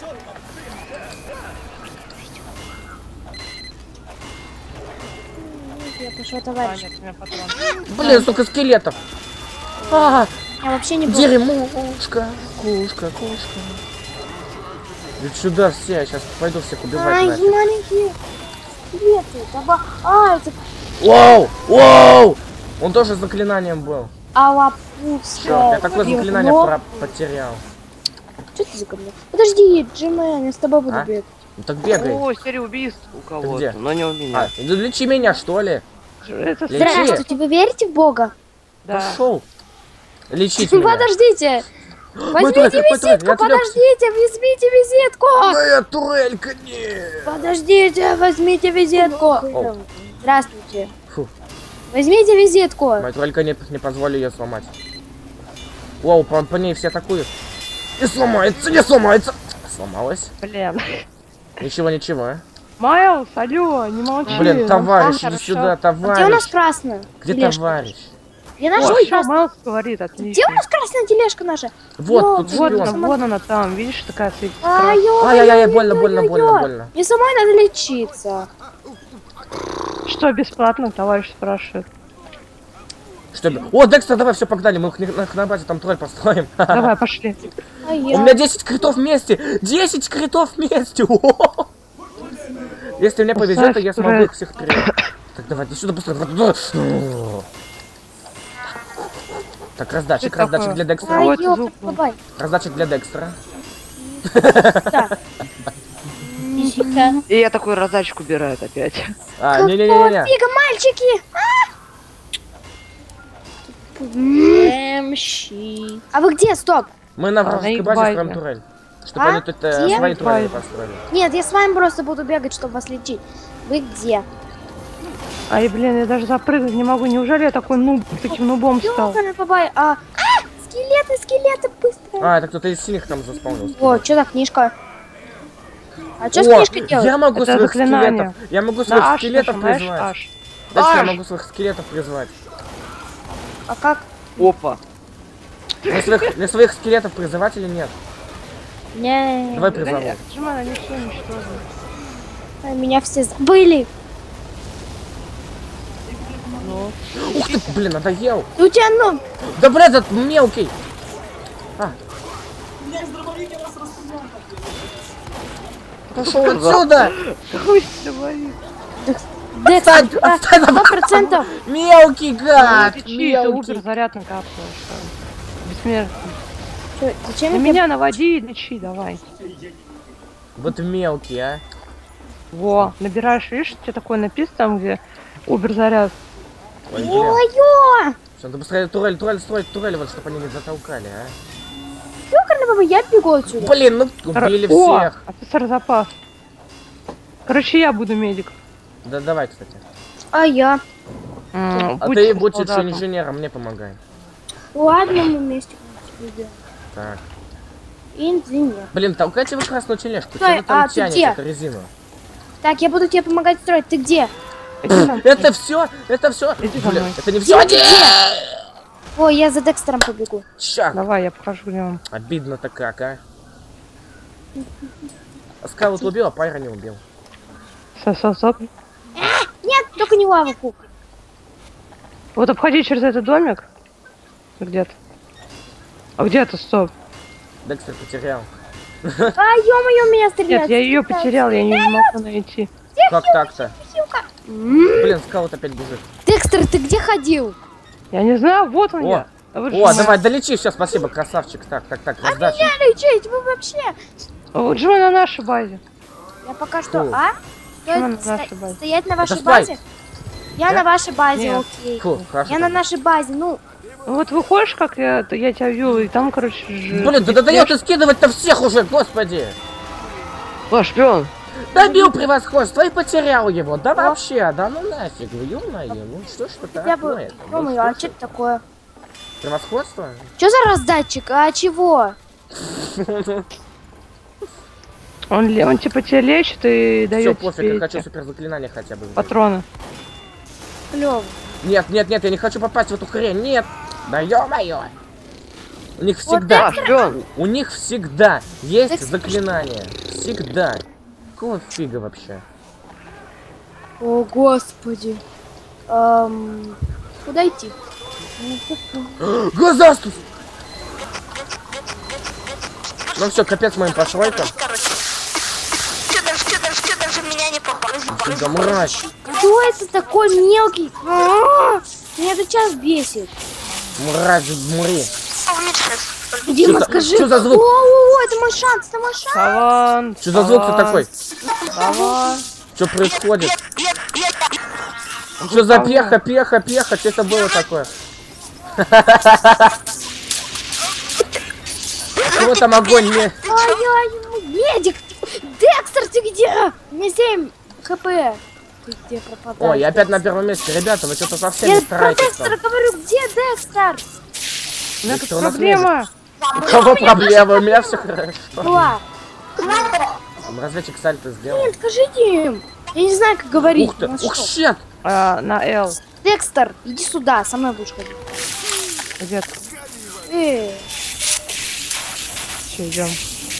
Speaker 2: Я пошла,
Speaker 4: А,
Speaker 2: товарищ.
Speaker 4: нет, у меня патрон.
Speaker 3: Блин, столько скелетов. А,
Speaker 2: Я вообще не буду.
Speaker 3: дерьмушка, кушка, кушка. Ведь сюда все, я сейчас пойду всех убивать
Speaker 2: Ай,
Speaker 3: нафиг.
Speaker 2: маленькие скелеты. Таба... А, это
Speaker 3: Воу, воу! Он тоже с заклинанием был.
Speaker 2: алапутское.
Speaker 3: Чёрт, я такое
Speaker 2: говно.
Speaker 3: заклинание про- потерял.
Speaker 2: Что ты за говно? Подожди, Джимен, я с тобой буду
Speaker 3: А?
Speaker 2: бегать.
Speaker 3: Ну так бегай.
Speaker 5: О, серия убийств у
Speaker 3: где?
Speaker 5: кого-то, но не у меня.
Speaker 3: А, ну лечи меня, что ли?
Speaker 4: Это
Speaker 3: Лечи.
Speaker 2: Здравствуйте, вы верите в Бога?
Speaker 4: да.
Speaker 3: Пошел. Лечить меня.
Speaker 2: Подождите! Возьмите
Speaker 3: турель, мой турель,
Speaker 2: визитку,
Speaker 3: я отвлекся.
Speaker 2: подождите, возьмите визитку!
Speaker 3: Моя турелька, нет.
Speaker 2: Подождите, возьмите визитку!
Speaker 3: О.
Speaker 2: Здравствуйте.
Speaker 3: Фу.
Speaker 2: Возьмите визитку!
Speaker 3: Моя турелька не, не позволю ее сломать. Вау, по, по ней все атакуют. Не сломается, не сломается. Сломалась.
Speaker 4: Блин.
Speaker 3: Ничего, ничего. а.
Speaker 4: Майлз, алло, не молчи.
Speaker 3: Блин, товарищ,
Speaker 2: там
Speaker 3: иди
Speaker 2: хорошо.
Speaker 3: сюда,
Speaker 2: А где у нас
Speaker 3: товарищ.
Speaker 2: красная?
Speaker 3: Где
Speaker 2: тележка?
Speaker 3: товарищ?
Speaker 2: Где
Speaker 4: О,
Speaker 2: наша
Speaker 4: всё,
Speaker 2: красная?
Speaker 4: Майлз говорит,
Speaker 2: Где
Speaker 4: отлично.
Speaker 2: у нас красная тележка наша?
Speaker 3: Вот,
Speaker 2: Ё,
Speaker 3: тут
Speaker 4: Вот
Speaker 3: шпион.
Speaker 4: она, вон она там, видишь, такая светится.
Speaker 2: Ай, ё,
Speaker 3: Ай-яй-яй,
Speaker 2: ё,
Speaker 3: больно,
Speaker 2: ё,
Speaker 3: больно,
Speaker 2: ё,
Speaker 3: больно,
Speaker 2: ё.
Speaker 3: больно.
Speaker 2: Мне самой надо лечиться.
Speaker 4: Что, бесплатно, товарищ спрашивает.
Speaker 3: Что? О, Декстер, давай, все, погнали, мы их на, на базе там тролль построим.
Speaker 4: Давай, пошли.
Speaker 2: А
Speaker 3: У
Speaker 2: я...
Speaker 3: меня десять критов вместе! десять критов вместе! О! Если мне повезет, то я смогу их всех перейти. Так, давайте сюда быстро. Так, раздатчик,
Speaker 4: Что
Speaker 3: раздатчик
Speaker 4: такое?
Speaker 3: для Декстера.
Speaker 2: Ай,
Speaker 4: Вот
Speaker 2: ёпта,
Speaker 4: звук.
Speaker 2: бабай.
Speaker 3: Раздатчик для Декстера.
Speaker 2: Нифига.
Speaker 5: И я такой раздатчик убирает опять.
Speaker 3: А, не-не-не-не.
Speaker 2: Фига, мальчики! Эмщи. А вы где? Стоп!
Speaker 3: Мы на
Speaker 4: на
Speaker 3: вражеской
Speaker 4: их
Speaker 3: базе
Speaker 4: базе.
Speaker 3: строим турель. Чтобы
Speaker 2: А?
Speaker 3: они тут э,
Speaker 2: Где?
Speaker 3: свои
Speaker 4: На их
Speaker 3: турели
Speaker 4: базе.
Speaker 3: построили.
Speaker 2: Нет, я с вами просто буду бегать, чтобы вас лечить. Вы где?
Speaker 4: Ай, блин, я даже запрыгнуть не могу. Неужели я такой нуб, таким нубом стал?
Speaker 2: Ёкарный бабай, а... а! Скелеты, скелеты, быстро!
Speaker 3: А, это кто-то из синих там заспавнился.
Speaker 2: О, что за книжка? А что с
Speaker 3: О,
Speaker 2: книжкой делать?
Speaker 3: я могу
Speaker 4: Это
Speaker 3: своих
Speaker 4: заклинание.
Speaker 3: скелетов. Я могу своих
Speaker 4: На аж
Speaker 3: скелетов
Speaker 4: нажимаешь,
Speaker 3: призвать.
Speaker 4: аж.
Speaker 3: Дальше я
Speaker 5: Аж.
Speaker 3: могу своих скелетов призвать.
Speaker 2: А как?
Speaker 5: Опа.
Speaker 3: Мне своих, мне своих скелетов призывать или нет?
Speaker 2: Не,
Speaker 3: Давай
Speaker 4: Да
Speaker 3: призову.
Speaker 4: нет, Джиман, они все уничтожили.
Speaker 2: меня все забыли.
Speaker 4: Ну,
Speaker 3: Ух ты, блин, надоел.
Speaker 2: Да у тебя, ну...
Speaker 3: Да, блядь, этот мелкий. А. Пошел отсюда!
Speaker 4: какой ты говоришь?
Speaker 2: Декс,
Speaker 3: Отстань,
Speaker 2: а,
Speaker 3: отстань,
Speaker 2: сто процентов.
Speaker 3: Мелкий гад!
Speaker 4: Ты чьи, ты
Speaker 3: Мелкий.
Speaker 4: убер заряд накапливаешь. там. Бессмертный.
Speaker 2: Чё, Зачем
Speaker 4: На
Speaker 2: мне...
Speaker 4: меня наводи и лечи, давай.
Speaker 3: Вот мелкий, а.
Speaker 4: Во, набираешь, видишь, тебе такое написано там, где убер заряд.
Speaker 3: Ой, блин.
Speaker 2: Ой-ё!
Speaker 3: Всё, надо быстрее турель, турель строить, турель, вот, чтобы они не затолкали, а.
Speaker 2: Ёкарный баба, я бегу отсюда.
Speaker 3: Блин, ну убили
Speaker 4: О,
Speaker 3: всех.
Speaker 4: офицер запас. Короче, я буду медик.
Speaker 3: Да давай, кстати.
Speaker 2: А я?
Speaker 3: А
Speaker 4: Будь
Speaker 3: ты будь еще
Speaker 4: солдатом.
Speaker 3: инженером, мне помогай.
Speaker 2: Ладно, мы вместе будем тебе.
Speaker 3: Так.
Speaker 2: Инженер.
Speaker 3: Блин, толкайте вы красную тележку.
Speaker 2: Стой,
Speaker 3: Что вы там
Speaker 2: а ты
Speaker 3: тянете,
Speaker 2: где?
Speaker 3: эту резину?
Speaker 2: Так, я буду тебе помогать строить. Ты где?
Speaker 3: Это все, это все.
Speaker 4: Иди за мной.
Speaker 3: Это не все.
Speaker 2: Ой, я за Декстером побегу.
Speaker 3: Ща.
Speaker 4: Давай, я покажу к нему.
Speaker 3: Обидно-то как, а? А Скаут убил, а Пайра не убил.
Speaker 4: Стоп, стоп, стоп.
Speaker 2: Нет, только не лаву, Кук.
Speaker 4: Вот обходи через этот домик. Где-то. А где-то, стоп.
Speaker 3: Декстер потерял.
Speaker 2: А, ё-моё, меня стреляют.
Speaker 4: Нет, я ее потерял, я не могу найти.
Speaker 3: Как так-то?
Speaker 2: М,
Speaker 3: Блин, Скаут опять бежит.
Speaker 2: Декстер, ты где ходил?
Speaker 4: Я не знаю, вот он
Speaker 3: О,
Speaker 4: я. А вот
Speaker 3: О,
Speaker 4: Джимай.
Speaker 3: давай, долечи, все, спасибо, красавчик. Так, так, так, раздача.
Speaker 2: Я лечить, вы вообще.
Speaker 4: А вот Джимай на нашей базе.
Speaker 2: Я пока что,
Speaker 3: Фу.
Speaker 2: а?
Speaker 4: Почему
Speaker 2: Стоит
Speaker 4: на
Speaker 2: ста-
Speaker 4: нашей базе?
Speaker 2: стоять на вашей
Speaker 3: спай.
Speaker 2: базе? Я
Speaker 3: Да?
Speaker 2: на вашей базе,
Speaker 4: Нет.
Speaker 2: окей.
Speaker 3: Фу, хорошо.
Speaker 2: Я на нашей базе, ну,
Speaker 4: Ну вот выходишь, как я, то я тебя вью, и там, короче, ж-
Speaker 3: Блин, да дает ты скидывать-то всех уже, господи.
Speaker 5: О, шпион.
Speaker 3: Добил превосходство и потерял его. Да вообще, да ну нафиг, ё-моё, ну что ж это
Speaker 2: хотя бы,
Speaker 3: такое? Ну,
Speaker 2: ё-моё, а
Speaker 3: что
Speaker 2: что
Speaker 3: ж
Speaker 2: это такое?
Speaker 3: Превосходство?
Speaker 2: Что за раздатчик, а чего?
Speaker 4: Он, ле- он типа тебя лечит и
Speaker 3: Все,
Speaker 4: дает
Speaker 3: пофиг,
Speaker 4: тебе
Speaker 3: я хочу
Speaker 4: эти
Speaker 3: супер заклинание хотя бы. взять.
Speaker 4: патроны.
Speaker 2: Клёво.
Speaker 3: Нет, нет, нет, я не хочу попасть в эту хрень, нет. Да ё-моё. У них
Speaker 2: Вот
Speaker 3: всегда,
Speaker 5: А, шпион.
Speaker 3: у них всегда есть
Speaker 2: Декстер,
Speaker 3: заклинание. Всегда. Какого фига вообще?
Speaker 2: О, господи. Эм, куда идти?
Speaker 3: Глазастус! Ну все, капец моим прослойкам.
Speaker 6: Короче. Что даже, что даже, что даже меня не попалось.
Speaker 3: Да мразь.
Speaker 2: Кто это такой мелкий? А-а-а! Меня это час бесит.
Speaker 3: Мразь, мри.
Speaker 2: Дима,
Speaker 3: за-
Speaker 2: скажи.
Speaker 3: что за звук?
Speaker 2: О, это мой шанс, это мой шанс.
Speaker 4: Саван.
Speaker 3: Что за звук-то такой?
Speaker 4: Саван.
Speaker 3: Что происходит? Что за пеха, пеха, пеха? Что это было такое? Чего там огонь? Не...
Speaker 2: Ай-яй, медик. Декстер, ты где? Мне семь хп. Ты где пропадаешь?
Speaker 3: Ой, я опять на первом месте. Ребята, вы что-то совсем
Speaker 2: Я
Speaker 3: не
Speaker 2: про
Speaker 3: стараетесь
Speaker 2: Декстера
Speaker 3: там.
Speaker 2: говорю, где Декстер?
Speaker 4: У меня тут
Speaker 3: Что у нас
Speaker 4: проблема.
Speaker 3: У кого проблемы? У меня все хорошо.
Speaker 2: Была.
Speaker 3: Разведчик сальто сделал.
Speaker 2: Блин, скажи, Дим. Я не знаю, как говорить.
Speaker 3: Ух ты,
Speaker 2: Ну
Speaker 3: ух,
Speaker 2: что?
Speaker 3: щет!
Speaker 4: А, на Л.
Speaker 2: Декстер, иди сюда, со мной будешь ходить.
Speaker 4: Где-то.
Speaker 2: Эй,
Speaker 4: Че, идем.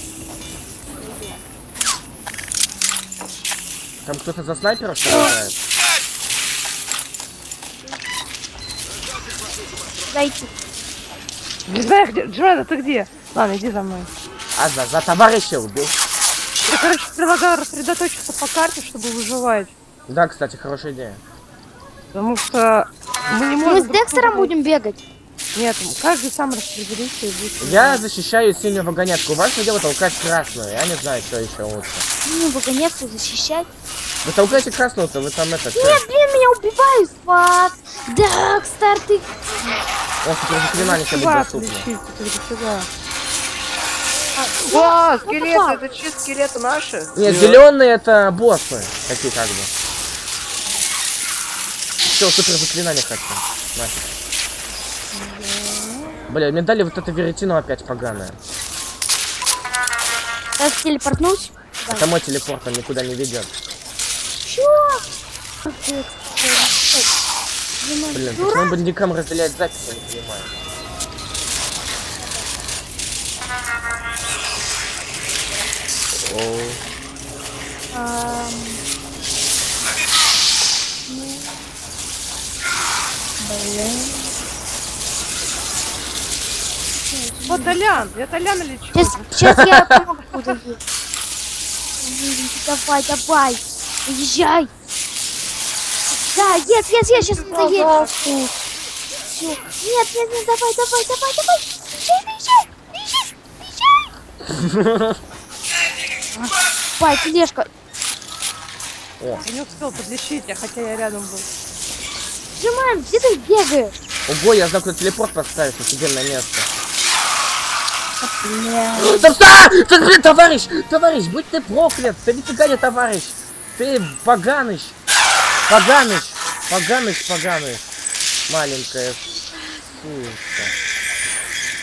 Speaker 3: Там кто-то за снайпера стреляет.
Speaker 2: дайте.
Speaker 4: Не знаю, где. Джоэна, ты где? Ладно, иди за мной.
Speaker 3: А за, за товарища убил.
Speaker 4: Я, короче, предлагаю рассредоточиться по карте, чтобы выживать.
Speaker 3: Да, кстати, хорошая идея.
Speaker 4: Потому что мы не
Speaker 2: Мы
Speaker 4: можем...
Speaker 2: с
Speaker 4: друг
Speaker 2: Декстером
Speaker 4: друга-
Speaker 2: будем бегать.
Speaker 4: Нет, каждый сам распределится и будет...
Speaker 3: Я защищаю синюю вагонетку. Ваше дело толкать красную. Я не знаю, что еще лучше.
Speaker 2: Ну, вагонетку защищать.
Speaker 3: Вы толкайте красную-то, вы там это... чё?
Speaker 2: Нет, блин, меня убивают. Фак. Декстер, ты...
Speaker 3: Он теперь заклинание себе
Speaker 4: Сюда
Speaker 3: доступно.
Speaker 4: отличить, ты сюда.
Speaker 5: О,
Speaker 2: Ну,
Speaker 5: скелеты,
Speaker 2: попал.
Speaker 5: это че скелеты наши?
Speaker 3: Нет, зеленые это боссы. Такие как бы. Все, супер заклинание хочу. Нафиг. Бля, мне дали вот эту веретину опять поганая.
Speaker 2: Сейчас телепортнусь.
Speaker 3: Это мой телепорт, он никуда не ведет.
Speaker 2: Чё? Декстер, Дима,
Speaker 3: Блин,
Speaker 2: дурак.
Speaker 3: почему бандикам разделять запись, я не понимаю. Оу.
Speaker 2: Ам,
Speaker 4: Вот Толян, я Толяна лечу.
Speaker 2: Сейчас, сейчас я помогу. Подожди. Давай, давай. Уезжай. Да, yes, yes, yes, сейчас заедем. Всё. Нет, нет, нет, давай, давай, давай, давай. Езжай, езжай, езжай, езжай. Давай, тележка.
Speaker 3: О,
Speaker 4: Я не успел подлечить, я, хотя я рядом был.
Speaker 2: Сжимаем, где ты бегаешь?
Speaker 3: ого, я знаю, куда телепорт поставить, офигенное место.
Speaker 2: Бля.
Speaker 3: Да, да, да, блин, товарищ, товарищ, будь ты проклят, ты нифига не товарищ, ты поганыч, поганыч, поганыч, поганыч, маленькая сука.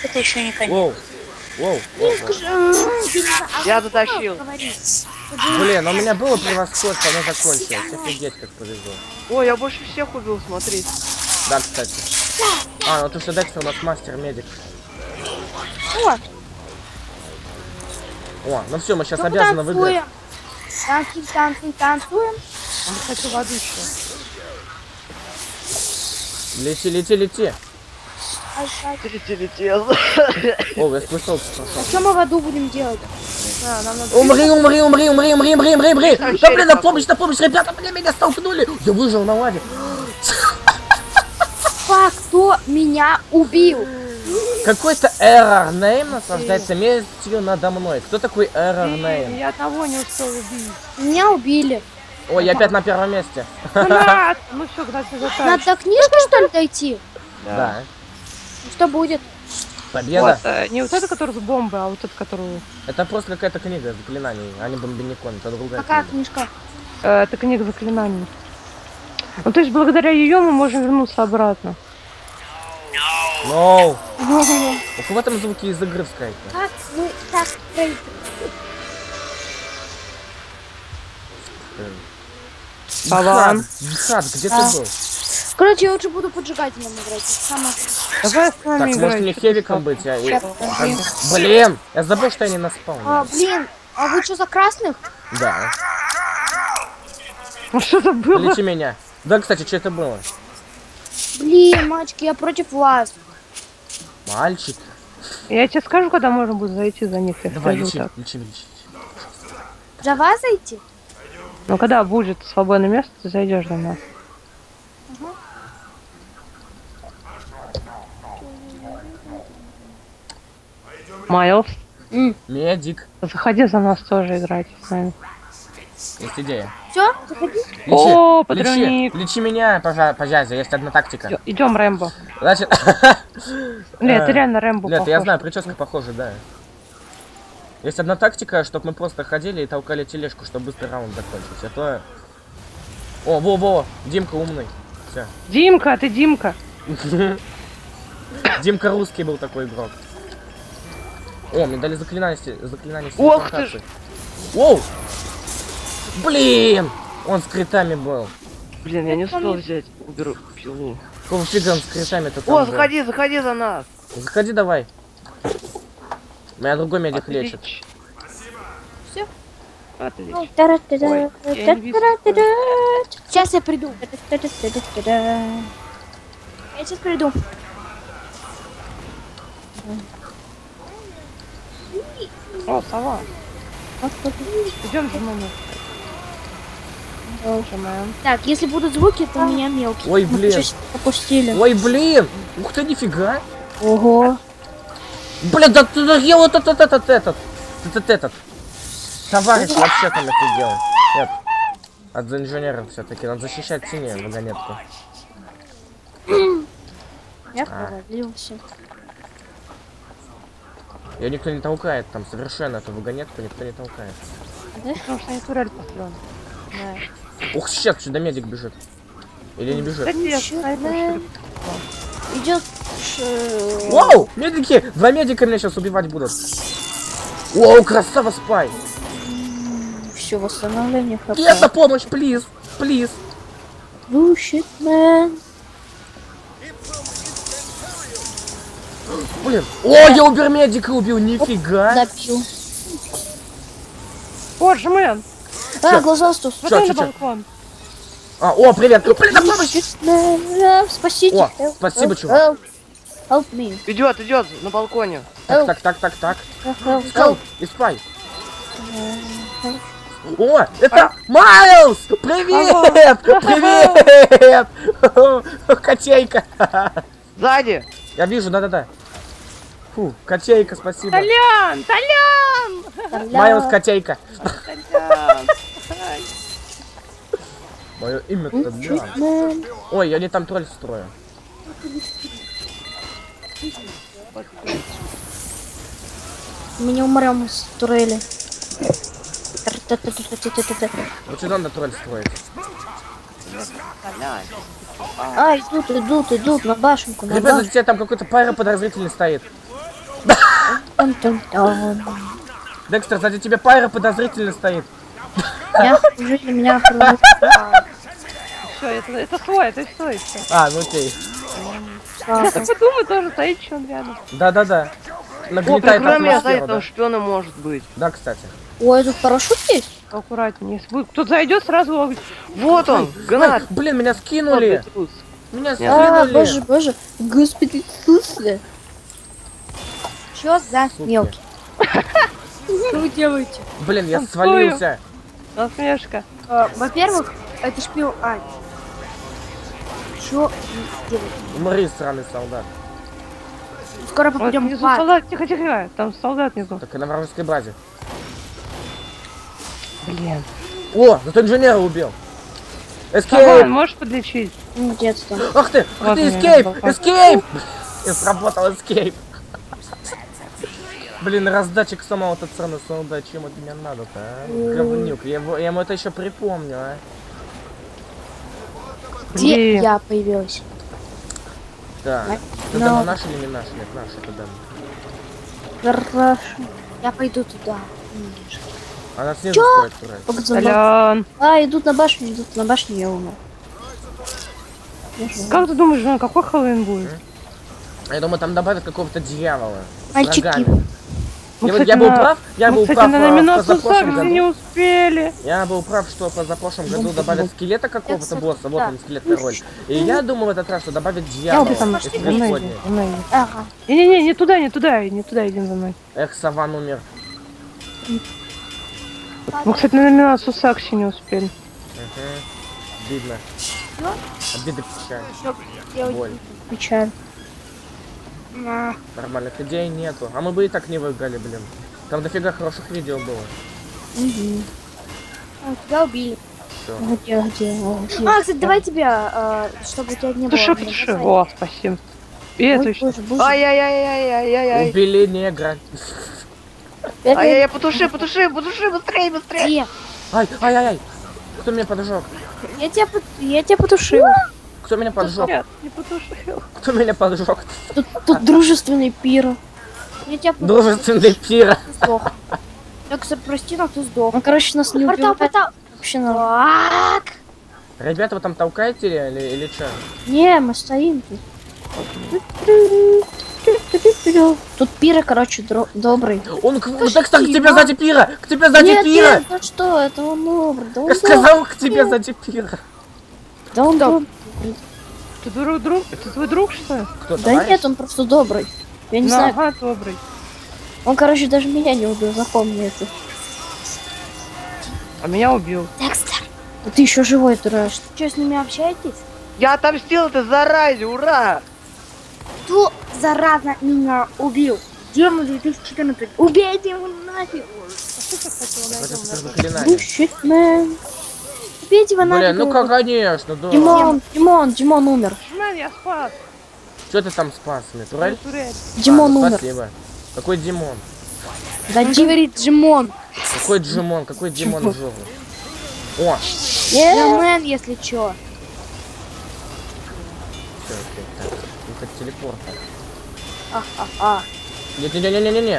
Speaker 2: это еще не конец.
Speaker 3: Воу. Воу. воу, воу.
Speaker 5: Я затащил.
Speaker 3: Блин, у меня было превосходство, оно закончилось. Офигеть, как повезло.
Speaker 5: Ой, я больше всех убил, смотри.
Speaker 3: Да, кстати. А, ну ты что, Декстер, у нас мастер-медик.
Speaker 2: О,
Speaker 3: О, ну все, мы сейчас
Speaker 2: ну
Speaker 3: обязаны выиграть.
Speaker 2: танцуем. Танцуем, танцуем, танцуем.
Speaker 4: Он хочу воду еще.
Speaker 3: Лети, лети, лети.
Speaker 2: Ай, ай.
Speaker 5: Летел.
Speaker 3: О, я сквозь толпу
Speaker 2: А
Speaker 3: прошел.
Speaker 2: что мы в аду будем делать?
Speaker 4: Да, нам надо...
Speaker 3: Умри, умри, умри, умри, умри, умри, умри, умри.
Speaker 5: Там
Speaker 3: Да
Speaker 5: череп
Speaker 3: блин, на
Speaker 5: какой.
Speaker 3: помощь, на помощь, ребята, блин, меня столкнули. Я выжил на лаве.
Speaker 2: Фак, кто меня убил?
Speaker 3: Какой-то error name наслаждается местью надо мной. Кто такой error name?
Speaker 4: Я одного не успел убить.
Speaker 2: Меня убили.
Speaker 3: Ой, я опять на первом месте.
Speaker 4: Гранат! Ну все, кстати, затащишь.
Speaker 2: Надо до книжки, что ли, дойти?
Speaker 3: Да.
Speaker 2: Что будет?
Speaker 3: Победа.
Speaker 4: Вот, э, не вот это, который с бомбой, а вот это, который...
Speaker 3: Это просто какая-то книга заклинаний, а не бомбиникон. Это другая
Speaker 2: Какая
Speaker 3: книга.
Speaker 2: книжка?
Speaker 4: Э, это книга заклинаний. Ну, то есть, благодаря ее мы можем вернуться обратно.
Speaker 3: No. У кого там звуки из игры в скайпе?
Speaker 2: Как мы так проиграли?
Speaker 4: Балан.
Speaker 3: Джихад, где
Speaker 2: А.
Speaker 3: ты был?
Speaker 2: Короче, я лучше буду поджигателем играть. Самое...
Speaker 4: Давай с нами
Speaker 3: Так, может
Speaker 4: играть.
Speaker 3: мне хевиком быть? а? И-
Speaker 2: Щас,
Speaker 3: а,
Speaker 2: подожди.
Speaker 3: Блин, я забыл, что я не на спауне.
Speaker 2: А, блин, а вы что, за красных?
Speaker 3: Да.
Speaker 4: Ну, что это было?
Speaker 3: Лечи меня. Да, кстати, что это было?
Speaker 2: Блин, мальчики, я против вас.
Speaker 3: Мальчик.
Speaker 4: Я тебе скажу, когда можно будет зайти за них. Я
Speaker 3: Давай,
Speaker 4: скажу
Speaker 3: лечи,
Speaker 4: так.
Speaker 3: лечи, лечи.
Speaker 2: За вас зайти?
Speaker 4: Но когда будет свободное место, ты зайдешь до нас. Майлз,
Speaker 3: Медик.
Speaker 4: заходи за нас тоже играть с нами.
Speaker 3: Есть идея.
Speaker 2: Все, заходи.
Speaker 3: Лечи,
Speaker 4: О,
Speaker 3: лечи,
Speaker 4: патроник.
Speaker 3: лечи меня, пожа- пожалуйста, есть одна тактика.
Speaker 4: Идем, Рэмбо.
Speaker 3: Значит...
Speaker 4: Нет,
Speaker 3: э,
Speaker 4: ты реально Рэмбо
Speaker 3: Нет, я
Speaker 4: похож.
Speaker 3: знаю, прическа похожа, да. Есть одна тактика, чтобы мы просто ходили и толкали тележку, чтобы быстро раунд закончить. А то... О, во-во, Димка умный. Все.
Speaker 4: Димка, ты Димка.
Speaker 3: Димка русский был такой игрок. О, мне дали заклинание, с- заклинание с
Speaker 5: Ох ты ж.
Speaker 3: телепортацией. Воу! Блин! Он с критами был.
Speaker 5: Блин, я не успел взять. Уберу пилу.
Speaker 3: Какого фига он с критами-то там
Speaker 5: О,
Speaker 3: был?
Speaker 5: заходи, заходи за нас.
Speaker 3: Заходи давай. Меня другой медик лечит.
Speaker 5: Отлично. Отлично.
Speaker 2: Ой,
Speaker 5: Ой, я не вижу.
Speaker 2: Сейчас я приду. Я сейчас приду.
Speaker 4: О, сова. Идем за мной. Нажимаем.
Speaker 2: Так, если будут звуки, то у меня мелкие.
Speaker 3: Ой,
Speaker 2: Ну,
Speaker 3: блин.
Speaker 2: чуть опустили.
Speaker 3: Ой, блин! Ух ты, нифига!
Speaker 2: Ого.
Speaker 3: Блин, да ты да я вот этот, этот, этот, этот, этот. Товарищ вообще там офигел. Нет. От инженера все-таки надо защищать синюю вагонетку.
Speaker 2: Я
Speaker 3: А.
Speaker 2: провалился.
Speaker 3: Ее никто не толкает, там совершенно эту вагонетку никто не толкает.
Speaker 4: Потому что я турель послен.
Speaker 3: Ух, сейчас сюда медик бежит. Или не бежит?
Speaker 4: Да нет, снайпер, что ли?
Speaker 2: Идет.
Speaker 3: Вау! Медики! Два медика меня сейчас убивать будут. Вау, красава, спай!
Speaker 2: Все, восстановление хп.
Speaker 3: И это помощь, плиз! Плиз!
Speaker 2: Bullshit, man.
Speaker 3: Блин! О, я убер-медика убил, нифига!
Speaker 2: Добил.
Speaker 4: Боже, мэн!
Speaker 2: А, глаза стус.
Speaker 3: Чё,
Speaker 4: Выходи
Speaker 3: чё,
Speaker 4: на
Speaker 3: чё?
Speaker 4: балкон.
Speaker 3: А, о, привет! Блин, на помощь!
Speaker 2: Спасите.
Speaker 3: О,
Speaker 2: Help,
Speaker 3: спасибо,
Speaker 2: help,
Speaker 3: чувак.
Speaker 2: Help, help me.
Speaker 5: Идет, идет на балконе.
Speaker 3: Так, так, так, так, так.
Speaker 2: Help, help,
Speaker 3: Скал,
Speaker 2: help.
Speaker 3: и спай. О, это Майлз! Привет! Привет! Котейка!
Speaker 5: Сзади.
Speaker 3: Я вижу, да-да-да. Фу, котейка, спасибо.
Speaker 4: Толян! Толян!
Speaker 3: Майлз, котейка.
Speaker 4: Толян!
Speaker 3: Мое имя Толян.
Speaker 2: Man.
Speaker 3: Ой, я не там тролль строю.
Speaker 2: Мы не умрем с турели.
Speaker 3: Вот сюда надо тролль строить.
Speaker 4: Толян!
Speaker 2: А, идут, идут, идут на башенку, на
Speaker 3: Ребята,
Speaker 2: башенку.
Speaker 3: у тебя там какой-то парень подозрительный стоит.
Speaker 2: Тун-тун-тун.
Speaker 3: Декстер, сзади тебя Пайра подозрительно стоит.
Speaker 2: Я уже для меня
Speaker 4: Все, это, это свой, это свой. всё.
Speaker 3: А, ну окей.
Speaker 4: Я так подумаю, тоже стоит, что он рядом.
Speaker 3: Да-да-да.
Speaker 5: О,
Speaker 3: Нагнетает
Speaker 5: прикрой меня, сзади
Speaker 3: атмосферу,
Speaker 5: там
Speaker 3: да.
Speaker 5: шпиона может быть.
Speaker 3: Да, кстати.
Speaker 2: Ой, тут парашют есть?
Speaker 4: Аккуратнее. Если будет- кто-то зайдет, сразу его-
Speaker 5: Вот он, гранат.
Speaker 3: Ой, блин, меня
Speaker 5: Вот,
Speaker 3: скинули.
Speaker 5: Петрус.
Speaker 3: Меня
Speaker 5: Нет.
Speaker 2: А,
Speaker 3: скинули.
Speaker 2: боже, боже. Господи Иисусе. Чё за
Speaker 3: Суки.
Speaker 2: мелкий? Что вы делаете?
Speaker 3: Блин, я
Speaker 4: Танцую.
Speaker 3: свалился.
Speaker 4: Насмешка.
Speaker 2: А, Во-первых, это шпион... А, чё вы делаете?
Speaker 3: Умри, сраный солдат.
Speaker 2: Скоро
Speaker 4: Вот
Speaker 2: попадем
Speaker 4: внизу
Speaker 2: в ад.
Speaker 4: солдат, тихо, тихо, там солдат внизу.
Speaker 3: Так и на вражеской базе.
Speaker 4: Блин.
Speaker 3: О, зато инженера убил.
Speaker 4: Саван,
Speaker 3: Эскейп!
Speaker 4: можешь подлечить?
Speaker 2: Ну, где-то там.
Speaker 3: Ах ты, ах
Speaker 4: Вот
Speaker 3: ты,
Speaker 4: меня
Speaker 3: эскейп!
Speaker 4: забыл.
Speaker 3: Эскейп! И сработал эскейп. Блин, раздача к самому этот сраный солдат, чем это мне надо-то, а? Говнюк, я, его- я ему это еще припомню, а?
Speaker 2: Где
Speaker 4: Блин.
Speaker 2: я появилась?
Speaker 3: Так, это
Speaker 2: Но-
Speaker 3: дома наш или не наш? Нет, наш это дома.
Speaker 2: Хорошо. Я пойду туда.
Speaker 3: А нас снизу
Speaker 2: Чё?
Speaker 3: стоит турель.
Speaker 2: Погоди,
Speaker 4: Толян.
Speaker 2: А, идут на башню, идут на башню, я умер.
Speaker 4: Как ты думаешь, Жан, какой Хэллоуин будет?
Speaker 3: Я думаю, там добавят какого-то дьявола. с
Speaker 2: Мальчики.
Speaker 3: рогами.
Speaker 4: Мы,
Speaker 3: Я, вот-
Speaker 4: кстати,
Speaker 3: я был
Speaker 4: на-
Speaker 3: прав, я
Speaker 4: Мы,
Speaker 3: был
Speaker 4: кстати,
Speaker 3: прав
Speaker 4: на
Speaker 3: а, в
Speaker 4: номинацию
Speaker 3: позапрошлом
Speaker 4: Сакси не
Speaker 3: году.
Speaker 4: успели.
Speaker 3: Я был прав, что в позапрошлом году добавят скелета какого-то
Speaker 2: кстати,
Speaker 3: босса, вот
Speaker 2: да.
Speaker 3: он, скелет король. И я думаю в этот раз, что добавят
Speaker 4: Я
Speaker 3: дьявола
Speaker 4: убью там.
Speaker 3: из
Speaker 4: За мной иди,
Speaker 3: преисподней.
Speaker 4: за мной иди.
Speaker 2: Ага.
Speaker 4: Не-не-не, не туда, не туда, не туда идем за мной.
Speaker 3: Эх, Саван умер.
Speaker 4: Мы, кстати, на номинацию Сакси не успели.
Speaker 3: Угу. Видно. Обида, печаль. Боль.
Speaker 2: Печаль.
Speaker 3: Нормальных идей нету. А мы бы и так не выиграли, блин. Там дофига хороших видео было.
Speaker 2: Угу. А, тебя убили.
Speaker 3: Всё.
Speaker 2: Где, где? О, где? А, кстати, давай тебя, а, чтобы у тебя не
Speaker 4: Туши,
Speaker 2: было.
Speaker 4: потуши. О, спасибо. И это
Speaker 2: Ой,
Speaker 4: еще.
Speaker 2: боже, боже.
Speaker 5: Ай-яй-яй-яй-яй-яй.
Speaker 3: Убили негра.
Speaker 2: Это
Speaker 5: Ай-яй-яй, потуши, потуши, потуши, быстрее, быстрее.
Speaker 2: где?
Speaker 3: Ай, ай, ай, ай. Кто меня поджег?
Speaker 2: Я тебя, пот- я тебя потушил.
Speaker 3: Кто меня поджег?
Speaker 4: Нет, не потушил.
Speaker 3: Кто меня поджег?
Speaker 2: Тут, тут дружественный пир. Я тебя потушил,
Speaker 3: Дружественный пир.
Speaker 2: ты сдох. Так, кстати, прости, но ты сдох. Он, короче, нас не убивает. Вообще нормально.
Speaker 3: Ребята, вы там толкаете или, или, или что?
Speaker 2: Не, мы стоим тут. Тут пира, короче, дро- добрый.
Speaker 3: Он к... Ну, так, так, к тебе сзади пира! К тебе сзади
Speaker 2: Нет,
Speaker 3: пира!
Speaker 2: нет, ну что, это он добрый. Да он
Speaker 3: Я
Speaker 2: добрый.
Speaker 3: сказал, к тебе сзади пира.
Speaker 2: Да он добрый.
Speaker 4: Ты друг, друг, это твой друг, что ли?
Speaker 3: Кто,
Speaker 2: Да
Speaker 3: товарищ?
Speaker 2: нет, он просто добрый. Я не
Speaker 4: Ну,
Speaker 2: знаю.
Speaker 4: ага, добрый.
Speaker 2: Он, короче, даже меня не убил, запомни это.
Speaker 4: А меня убил.
Speaker 2: Декстер. А ты еще живой, дурак. Что, с ними общаетесь?
Speaker 5: Я отомстил этой заразе, ура!
Speaker 2: Кто, зараза, меня убил? Демон две тысячи четырнадцать. Убейте его нафиг.
Speaker 3: Это что за заклинание?
Speaker 2: Bullshit, man. Убейте его нафиг.
Speaker 3: Блин, ну как, конечно, да.
Speaker 2: Димон, Димон, Димон умер.
Speaker 4: Жмэн, я спас.
Speaker 3: Что ты там спас мне, турель?
Speaker 4: Турель.
Speaker 2: Димон
Speaker 3: А, ну,
Speaker 2: умер.
Speaker 3: Спасибо. Какой Димон?
Speaker 2: Да, говорит Димон.
Speaker 3: Какой Джимон? Какой Димон в жопу? О!
Speaker 2: Димон, если чё.
Speaker 3: Всё, окей, так. Это телепорт.
Speaker 2: А-а-а.
Speaker 3: Не-не-не-не-не-не.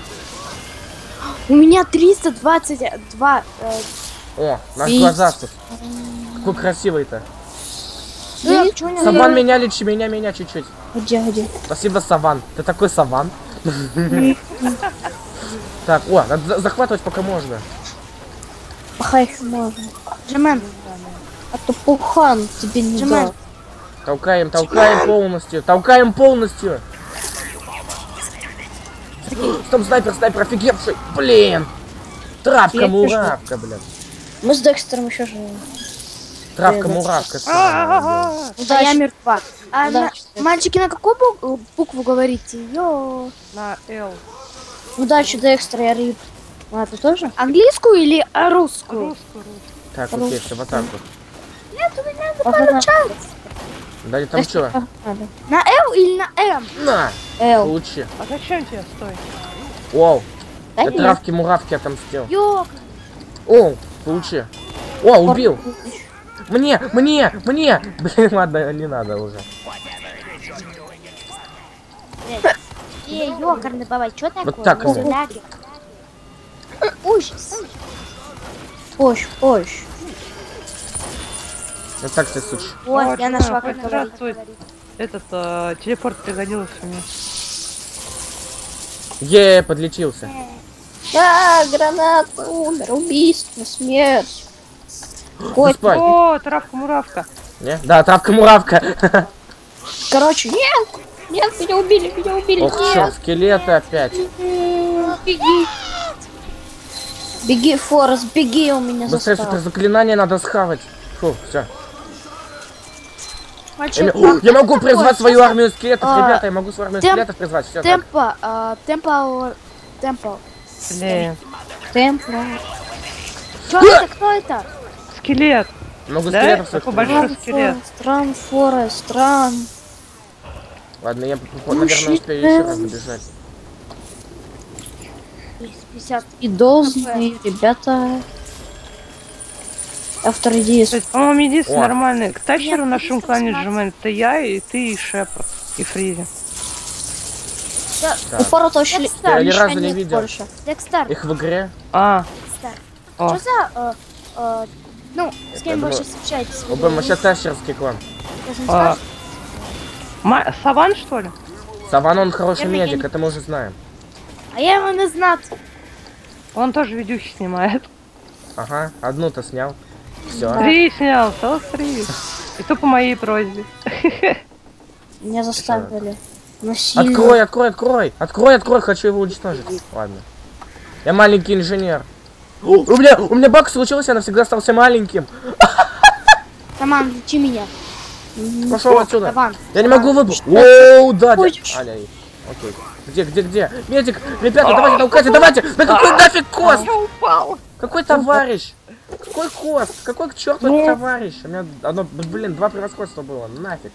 Speaker 2: У меня триста двадцать два. э,
Speaker 3: О, наш
Speaker 2: И-
Speaker 3: глазастый. Какой красивый-то.
Speaker 2: Да, чё не
Speaker 3: Саван,
Speaker 2: надо?
Speaker 3: меня лечи, меня, меня чуть-чуть.
Speaker 2: Где, где?
Speaker 3: Спасибо, Саван. Ты такой Саван. Так, о, надо за- захватывать пока можно.
Speaker 2: Пахай их можно. Джемен. А то пухан тебе не
Speaker 6: Джемен.
Speaker 2: дал.
Speaker 3: Толкаем, толкаем полностью. Толкаем полностью. Там снайпер, снайпер офигевший. Блин. Травка,
Speaker 2: Я
Speaker 3: муравка, блин.
Speaker 2: Мы с Декстером еще живем.
Speaker 3: Травка,
Speaker 2: Блин,
Speaker 3: муравка.
Speaker 4: А-а-а.
Speaker 2: Да, я мертва. А на-
Speaker 6: Удачи.
Speaker 2: мальчики, на какую бу- букву говорите? Йо.
Speaker 4: На Л.
Speaker 2: Удачи, Декстер, я рыб. А, ты тоже? Английскую или а, русскую?
Speaker 4: Русскую, русскую.
Speaker 3: Так, окей, все в атаку.
Speaker 2: Ага,
Speaker 3: Да не там что?
Speaker 2: надо. На Л или на М?
Speaker 3: На,
Speaker 2: Л.
Speaker 3: получи.
Speaker 4: А зачем тебе стой?
Speaker 3: Оу,
Speaker 2: Да
Speaker 3: я
Speaker 2: нет.
Speaker 3: травки, муравки отомстил.
Speaker 2: Ёк.
Speaker 3: Оу, получи. О, убил. Мне, мне, мне. Блин, ладно, не надо уже.
Speaker 2: Эй, ёкарный бабай, чё такое?
Speaker 3: Вот так
Speaker 2: Из-за
Speaker 3: вот.
Speaker 2: ляги. Ужас.
Speaker 8: Пощ, пощ.
Speaker 3: Вот так ты сучь.
Speaker 2: Вот,
Speaker 4: Вот,
Speaker 2: я
Speaker 4: да,
Speaker 2: нашла,
Speaker 4: хоть
Speaker 2: как говорить.
Speaker 4: здравствуй. Этот э, телепорт пригодился мне.
Speaker 3: Е, подлечился.
Speaker 8: А, граната, умер, убийство, смерть.
Speaker 3: Кот. Спать.
Speaker 4: О, травка-муравка.
Speaker 3: Не? Да, травка-муравка.
Speaker 8: Короче, нет, нет, меня убили, меня убили,
Speaker 3: Ох,
Speaker 8: нет.
Speaker 3: чё, скелеты опять.
Speaker 8: Беги. Беги, Форест, беги, у меня
Speaker 3: Быстрее,
Speaker 8: застал.
Speaker 3: это заклинание надо схавать. Фу, все.
Speaker 2: Мальчик,
Speaker 3: Я, я могу
Speaker 2: такое?
Speaker 3: призвать свою
Speaker 2: Что
Speaker 3: армию скелетов,
Speaker 2: А,
Speaker 3: ребята, я могу свою армию
Speaker 2: темп-
Speaker 3: скелетов призвать. Все, так.
Speaker 2: Темпо, а, темпо, темпо.
Speaker 4: Блин.
Speaker 8: Темпо.
Speaker 2: Что это? Кто это?
Speaker 4: Скелет.
Speaker 3: Могу
Speaker 4: Да?
Speaker 3: скелетов своих
Speaker 4: Такой
Speaker 3: призвать.
Speaker 4: большой скелет.
Speaker 8: Стран, Форест, стран.
Speaker 3: Ладно, я, наверное, успею еще раз добежать.
Speaker 2: пятьдесят.
Speaker 8: И должны, ребята. Автор идеи.
Speaker 4: То есть, по-моему, единственный
Speaker 3: О.
Speaker 4: нормальный тащер в нашем клане сжимает это я, и ты, и Шепард, и Фризи.
Speaker 8: У Фореста вообще
Speaker 2: Декстер,
Speaker 3: Я ни разу
Speaker 8: лишнего
Speaker 3: не
Speaker 8: нет
Speaker 3: видел.
Speaker 8: больше.
Speaker 2: Декстер,
Speaker 3: Их в игре.
Speaker 4: А,
Speaker 2: Декстер.
Speaker 4: О.
Speaker 2: Что за, э, э, ну, с
Speaker 3: Я
Speaker 2: кем вы
Speaker 3: думаю,
Speaker 2: сейчас общаетесь?
Speaker 3: Оба вообще тащерский клан.
Speaker 2: Должен
Speaker 4: а,
Speaker 2: сказать.
Speaker 4: Ма- Саван, что ли?
Speaker 3: Саван, он хороший
Speaker 2: Наверное, я
Speaker 3: медик,
Speaker 2: не-
Speaker 3: это мы уже знаем.
Speaker 2: А я его не знаю.
Speaker 4: Он тоже видюхи снимает.
Speaker 3: Ага, одну-то снял. Все.
Speaker 4: Три снял, целых три. И то по моей просьбе.
Speaker 8: Меня заставили. Насильно.
Speaker 3: Открой, открой, открой! Открой, открой, хочу его уничтожить. Ладно. Я маленький инженер. О, у меня, у меня баг случился, я навсегда остался маленьким.
Speaker 2: Таман, лечи меня.
Speaker 3: Пошел отсюда.
Speaker 2: Таван.
Speaker 3: Я не могу выбрать. Оу, да, да.
Speaker 8: Хочешь?
Speaker 3: Аля, окей. Где, где, где? Медик, ребята, давайте, толкайте, давайте! Да какой нафиг кост?
Speaker 4: Я упал.
Speaker 3: Какой товарищ? Какой кост? Какой к черту
Speaker 8: Ну.
Speaker 3: товарищ? У меня одно, блин, два превосходства было. Нафиг.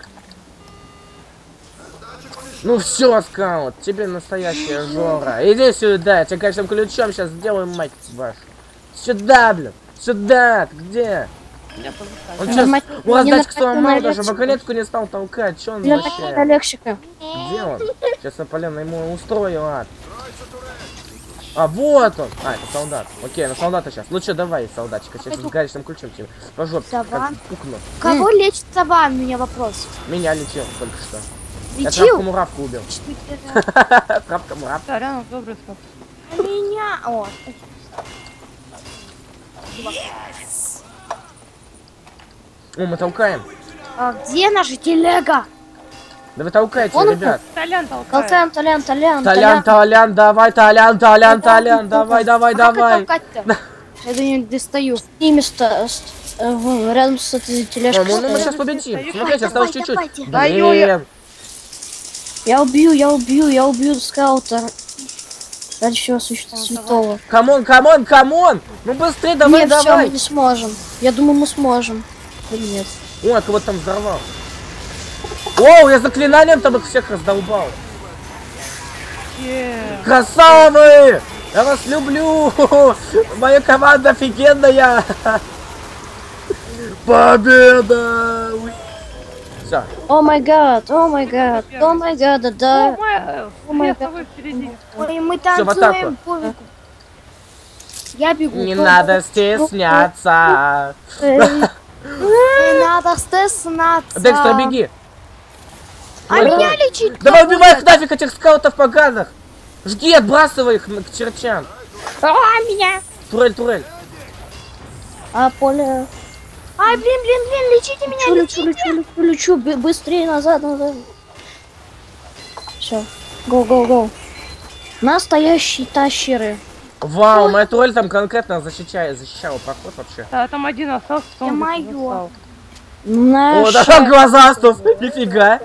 Speaker 3: Ну все, скаут, тебе настоящая жора. Иди сюда, я тебе качественным ключом сейчас сделаю, мать вашу. Сюда, блин, сюда, ты где? Он сейчас
Speaker 8: Нормально-
Speaker 3: у вас
Speaker 8: не
Speaker 3: датчик
Speaker 8: накатанная
Speaker 3: сломал, даже
Speaker 8: лексика.
Speaker 3: вагонетку не стал толкать, че он
Speaker 8: Для
Speaker 3: вообще?
Speaker 8: такого лексика.
Speaker 3: Где он? Сейчас я, полено ему устрою ад. А, вот он! А, это солдат. Окей, на солдата сейчас. Ну что, давай, солдатчика, сейчас с гаечным ключом тебе по жопе как
Speaker 2: Саван?
Speaker 3: пукну.
Speaker 2: Кого лечит Таван? У меня вопрос.
Speaker 3: Меня лечил только что. Я
Speaker 2: Лечил?
Speaker 3: травку-муравку убил. Травка-муравка.
Speaker 4: Да, реально добрый спас.
Speaker 2: А меня... О,
Speaker 3: О, мы толкаем.
Speaker 2: а где наша телега?
Speaker 3: Да вы толкайте,
Speaker 8: Вон он,
Speaker 3: ребят.
Speaker 4: Толян толкает.
Speaker 8: Толкаем, Толян, Толян,
Speaker 3: Толян, Толян, давай, Толян, Толян, Толян, давай, давай,
Speaker 2: А как
Speaker 3: давай.
Speaker 2: толкать-то? Я до нее достаю.
Speaker 8: С ними ста- с- э, в- рядом с этой
Speaker 3: О,
Speaker 8: тележкой.
Speaker 3: ну, ну мы
Speaker 8: стоят.
Speaker 3: сейчас победим. Смотрите, осталось
Speaker 2: давайте,
Speaker 3: чуть-чуть.
Speaker 2: давайте.
Speaker 5: Да,
Speaker 3: Блин.
Speaker 8: Я убью, я убью, я убью скаута. Ради всего сущего святого.
Speaker 3: Камон, камон, камон. Ну быстрее, давай,
Speaker 8: Нет, все, мы
Speaker 3: давай.
Speaker 8: не сможем. Я думаю, мы сможем. Или нет?
Speaker 3: О, кого там взорвал. Оу, я заклинанием там их всех раздолбал.
Speaker 4: Е.
Speaker 3: Красавы! Я вас люблю! Моя команда офигенная! Победа! Все.
Speaker 8: О май гад, о май гад, о май гад, да,
Speaker 4: О,
Speaker 8: да.
Speaker 4: моя,
Speaker 8: О май
Speaker 4: я с
Speaker 8: гад.
Speaker 4: тобой впереди.
Speaker 2: Ой, мы
Speaker 3: в атаку.
Speaker 2: танцуем по Я бегу.
Speaker 3: Не
Speaker 2: Кто
Speaker 3: надо
Speaker 2: будет?
Speaker 3: стесняться.
Speaker 8: Эй,
Speaker 2: Не надо стесняться.
Speaker 3: Декстер, беги.
Speaker 2: А меня лечить?
Speaker 3: Давай
Speaker 2: кто
Speaker 3: убивай их
Speaker 2: будет?
Speaker 3: нафиг, этих скаутов поганых. Жги, отбрасывай их на- к чертям.
Speaker 2: А, меня.
Speaker 3: Турель, турель.
Speaker 8: А поле...
Speaker 2: Ай, блин, блин, блин, лечите меня,
Speaker 8: Лечу, лечу,
Speaker 2: лечите.
Speaker 8: лечу, лечу, лечу, б- быстрее назад, назад. Все, go, go, go. Настоящие тащеры.
Speaker 3: Вау, моя турель там конкретно защищает, защищала проход вообще.
Speaker 4: Да, там один остался,
Speaker 2: Я
Speaker 4: он
Speaker 2: мою.
Speaker 4: остался.
Speaker 3: О, да
Speaker 8: Наша...
Speaker 3: там глазастов, нифига.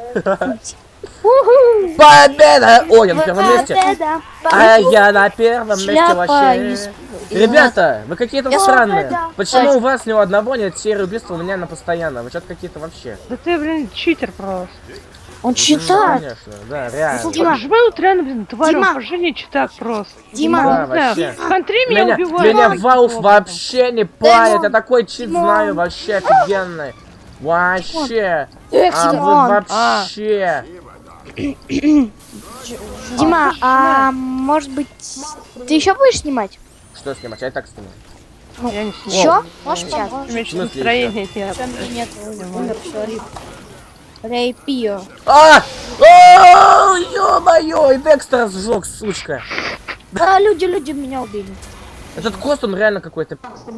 Speaker 3: Победа! О, я на первом месте.
Speaker 2: Победа,
Speaker 3: А я на первом месте
Speaker 8: Шляпа
Speaker 3: вообще.
Speaker 8: из-
Speaker 3: Ребята, вы какие-то
Speaker 2: Я
Speaker 3: странные.
Speaker 2: победа.
Speaker 3: Почему у вас ни у одного нет серии убийства, у меня на постоянно? Вы что-то какие-то вообще.
Speaker 4: Да ты, блин, читер просто.
Speaker 8: Он
Speaker 3: Ну,
Speaker 8: читает.
Speaker 3: конечно, да, реально.
Speaker 2: Дима.
Speaker 4: Жмай вот реально, блин, тварь,
Speaker 2: Дима.
Speaker 4: он вообще не читак просто.
Speaker 2: Дима.
Speaker 3: Да,
Speaker 4: Не знаю,
Speaker 3: вообще.
Speaker 4: Контри меня,
Speaker 3: Меня,
Speaker 4: убивает.
Speaker 3: меня
Speaker 4: Ой,
Speaker 3: Вауф
Speaker 4: плохо.
Speaker 3: вообще не парит.
Speaker 2: Димон.
Speaker 3: Я такой чит
Speaker 2: Димон.
Speaker 3: знаю, вообще офигенный. Вообще. А
Speaker 2: Димон.
Speaker 3: вы вообще.
Speaker 2: Дима, а может быть, ты еще будешь снимать?
Speaker 3: Что снимать? Я и так снимаю.
Speaker 4: Я не снимаю.
Speaker 2: Еще? Можешь сейчас?
Speaker 4: У меня
Speaker 3: В смысле
Speaker 4: что-то настроения нет.
Speaker 8: Нет, умер, сори. Рейпио.
Speaker 3: А! О, ё-моё! И Декстера сжег, сучка.
Speaker 8: Да, люди, люди меня убили.
Speaker 3: Этот кост, он реально какой-то...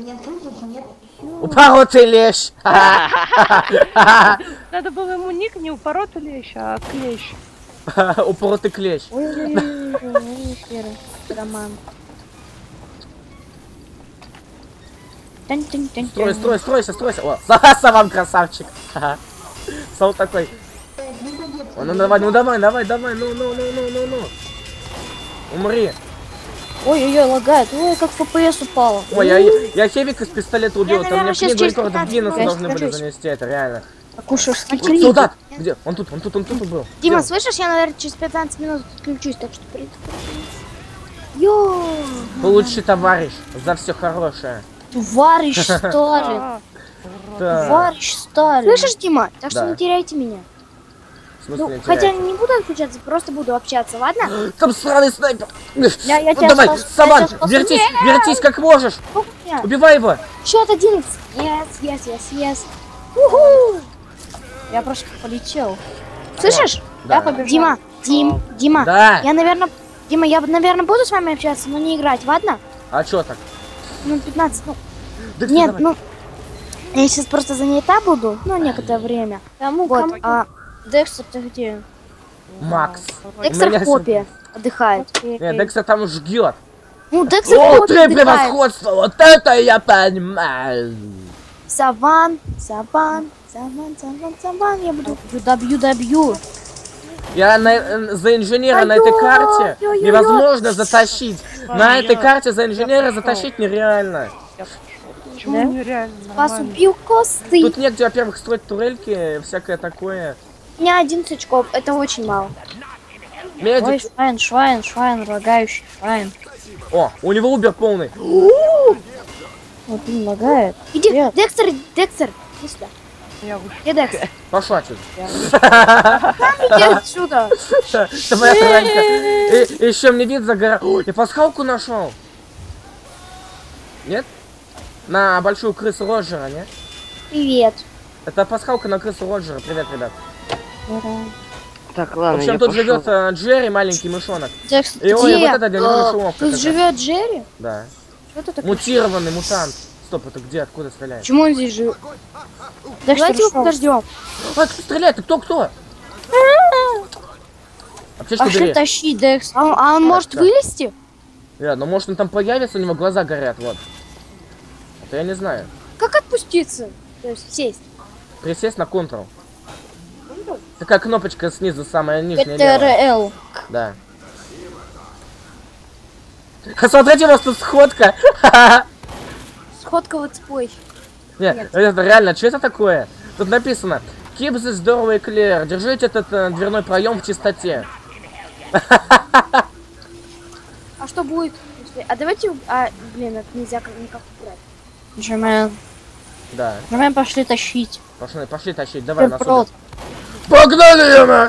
Speaker 3: Упоротый лещ!
Speaker 4: Надо было ему ник не упоротый лещ, а клещ.
Speaker 3: Упоротый клещ.
Speaker 8: Ой-ой-ой, Роман.
Speaker 3: Строй, строй, стройся, стройся. О, Саван красавчик. Сау такой. О, ну давай, ну давай, давай, давай, ну, ну, ну, ну, ну, ну. Умри.
Speaker 8: Ой-ой-ой, лагает. Ой, как эф пи эс упало.
Speaker 3: Ой, я, я Хевик из пистолета убил.
Speaker 2: Я,
Speaker 3: Там мне
Speaker 2: наверное, сейчас
Speaker 3: книгу
Speaker 2: через
Speaker 3: рекордов
Speaker 2: пятнадцать
Speaker 3: Гиннесса
Speaker 2: минут
Speaker 3: должны были
Speaker 2: скажусь.
Speaker 3: занести, это реально.
Speaker 8: Кушаешь
Speaker 3: Ой,
Speaker 8: сколько?
Speaker 3: солдат! Где? Он тут, он тут, он тут, он был.
Speaker 2: Дима,
Speaker 3: Где он?
Speaker 2: слышишь, я, наверное, через пятнадцать минут отключусь, так что при... Йо!
Speaker 3: Получи, товарищ, за все хорошее.
Speaker 8: Товарищ Сталин.
Speaker 4: А,
Speaker 3: Так,
Speaker 8: Товарищ Сталин.
Speaker 2: Слышишь, Дима? Так что
Speaker 3: Да.
Speaker 2: не теряйте меня.
Speaker 3: в смысле
Speaker 2: Ну,
Speaker 3: не
Speaker 2: хотя
Speaker 3: теряй?
Speaker 2: не буду отключаться, просто буду общаться, ладно?
Speaker 3: Там сраный снайпер.
Speaker 8: Я- я
Speaker 3: Ну,
Speaker 8: тебя
Speaker 3: давай,
Speaker 8: спас-
Speaker 3: Саван,
Speaker 8: я тебя спас.
Speaker 3: вертись, вертись как можешь. Убивай его.
Speaker 2: Счет одиннадцать. Yes, yes, yes, yes. Уху!
Speaker 8: Я просто полетел.
Speaker 2: Слышишь?
Speaker 3: Да.
Speaker 8: Я побежал.
Speaker 2: Дима, Дим, Дима,
Speaker 3: Да.
Speaker 2: я, наверное, Дима, я, наверное, буду с вами общаться, но не играть, ладно?
Speaker 3: А чё так?
Speaker 2: Ну, пятнадцать, ну,
Speaker 3: Да
Speaker 2: нет,
Speaker 3: давай.
Speaker 2: ну, я сейчас просто занята буду, ну, некоторое время.
Speaker 8: Кому,
Speaker 2: Вот,
Speaker 8: кому?
Speaker 2: а
Speaker 8: Декстер, ты где?
Speaker 3: Макс.
Speaker 2: Декстер
Speaker 3: меня
Speaker 2: в копе отдыхает.
Speaker 3: Нет, Декстер там жгет.
Speaker 2: Ну, Декстер в
Speaker 3: О,
Speaker 2: копе
Speaker 3: ты
Speaker 2: отдыхает.
Speaker 3: превосходство! Вот это я понимаю.
Speaker 2: Саван, Саван, Саван, Саван, Саван, я буду...
Speaker 8: дабл ю дабл ю.
Speaker 3: Я на, э, за инженера на
Speaker 2: Алло,
Speaker 3: этой карте
Speaker 2: ё-ё-ё.
Speaker 3: невозможно затащить. На этой карте за инженера затащить нереально.
Speaker 4: Почему
Speaker 8: Да?
Speaker 4: нереально?
Speaker 2: Вас
Speaker 4: Нормально.
Speaker 2: убил косты.
Speaker 3: Тут негде, во-первых, строить турельки, всякое такое.
Speaker 2: У меня одиннадцать очков, это очень мало.
Speaker 8: Ой,
Speaker 3: Медик.
Speaker 8: Швайн, Швайн, Швайн, лагающий Швайн.
Speaker 3: О, у него убер полный.
Speaker 8: Вот он лагает.
Speaker 2: Иди,
Speaker 8: Нет.
Speaker 2: Декстер, Декстер, иди сюда.
Speaker 4: Я вышел.
Speaker 2: Где Декстер?
Speaker 3: Пошла отсюда.
Speaker 2: Иди отсюда.
Speaker 3: Твоя ранька. И еще мне вид загорал. О, я пасхалку нашел. Нет? На большую крысу Роджера, нет?
Speaker 2: Привет.
Speaker 3: Это пасхалка на крысу Роджера. Привет, ребят.
Speaker 5: Так,
Speaker 3: В
Speaker 5: ладно,
Speaker 3: общем,
Speaker 5: я
Speaker 3: тут
Speaker 5: пошел.
Speaker 3: живет э, Джерри, маленький мышонок.
Speaker 8: Декстер,
Speaker 3: И ой,
Speaker 2: Где?
Speaker 3: вот это для него
Speaker 2: А,
Speaker 3: мышеловка.
Speaker 2: Тут
Speaker 3: какая.
Speaker 2: живет Джерри?
Speaker 3: Да.
Speaker 2: Что это такое?
Speaker 3: Мутированный мутант. Стоп, это где? Откуда стреляет?
Speaker 2: Почему он здесь живет?
Speaker 8: Декстер
Speaker 2: Давайте его
Speaker 8: ушел.
Speaker 2: подождем.
Speaker 3: А, кто стреляет? Ты кто, кто? Аптечку
Speaker 8: Пошли
Speaker 3: бери.
Speaker 8: тащи, Декстер.
Speaker 2: А, он- а он
Speaker 3: Так,
Speaker 2: может
Speaker 3: так.
Speaker 2: вылезти?
Speaker 3: Я, ну может он там появится, у него глаза горят, вот. Это я не знаю.
Speaker 2: Как отпуститься? То есть сесть.
Speaker 3: Присесть на Ctrl. Такая кнопочка снизу, самая нижняя
Speaker 8: Т Р
Speaker 3: левая.
Speaker 8: Л.
Speaker 3: Да. Смотрите, у нас тут сходка.
Speaker 2: Сходка вот спой.
Speaker 3: Нет, это реально, что это такое? Тут написано: Keep this doorway clear. Держите этот э, дверной проем в чистоте.
Speaker 2: А что будет? если- А давайте... А, блин, это нельзя как- никак убрать.
Speaker 8: Джемен.
Speaker 3: Да.
Speaker 8: Джемен, пошли тащить.
Speaker 3: Пошли, пошли тащить. Давай, нас
Speaker 8: Прот.
Speaker 3: Погнали, Яна!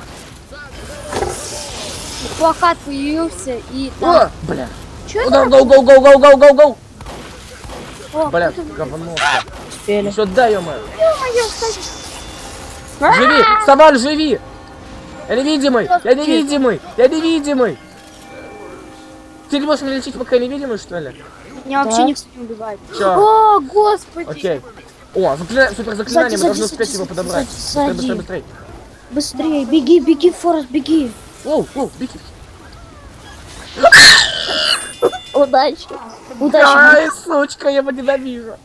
Speaker 2: Плакат появился и там...
Speaker 3: О, бля.
Speaker 2: Чё
Speaker 3: Гоу,
Speaker 2: это?
Speaker 3: гоу, гоу, гоу, гоу, гоу, гоу, гоу.
Speaker 2: О,
Speaker 3: Бля,
Speaker 2: кто-то-
Speaker 3: говно.
Speaker 8: Успели.
Speaker 3: Сюда, ё-моё.
Speaker 2: Ё-моё, кстати.
Speaker 3: Живи! Саван, живи! Я невидимый! Я невидимый! Я невидимый! Ты не можешь меня лечить, пока я невидимый, что ли?
Speaker 2: Меня вообще
Speaker 8: Да.
Speaker 2: никто не убивает.
Speaker 3: Чё?
Speaker 2: О, господи.
Speaker 3: Окей. О, заклина... супер заклинание, мы
Speaker 8: Сзади,
Speaker 3: должны
Speaker 8: сзади,
Speaker 3: успеть его
Speaker 8: сзади,
Speaker 3: подобрать.
Speaker 8: сзади,
Speaker 3: Быстрее,
Speaker 8: сзади.
Speaker 3: быстрее, быстрее.
Speaker 8: Быстрее, беги, беги, Форест, беги.
Speaker 3: Оу, оу, беги.
Speaker 8: Удачи. Удачи.
Speaker 3: Ай, сучка, я его ненавижу.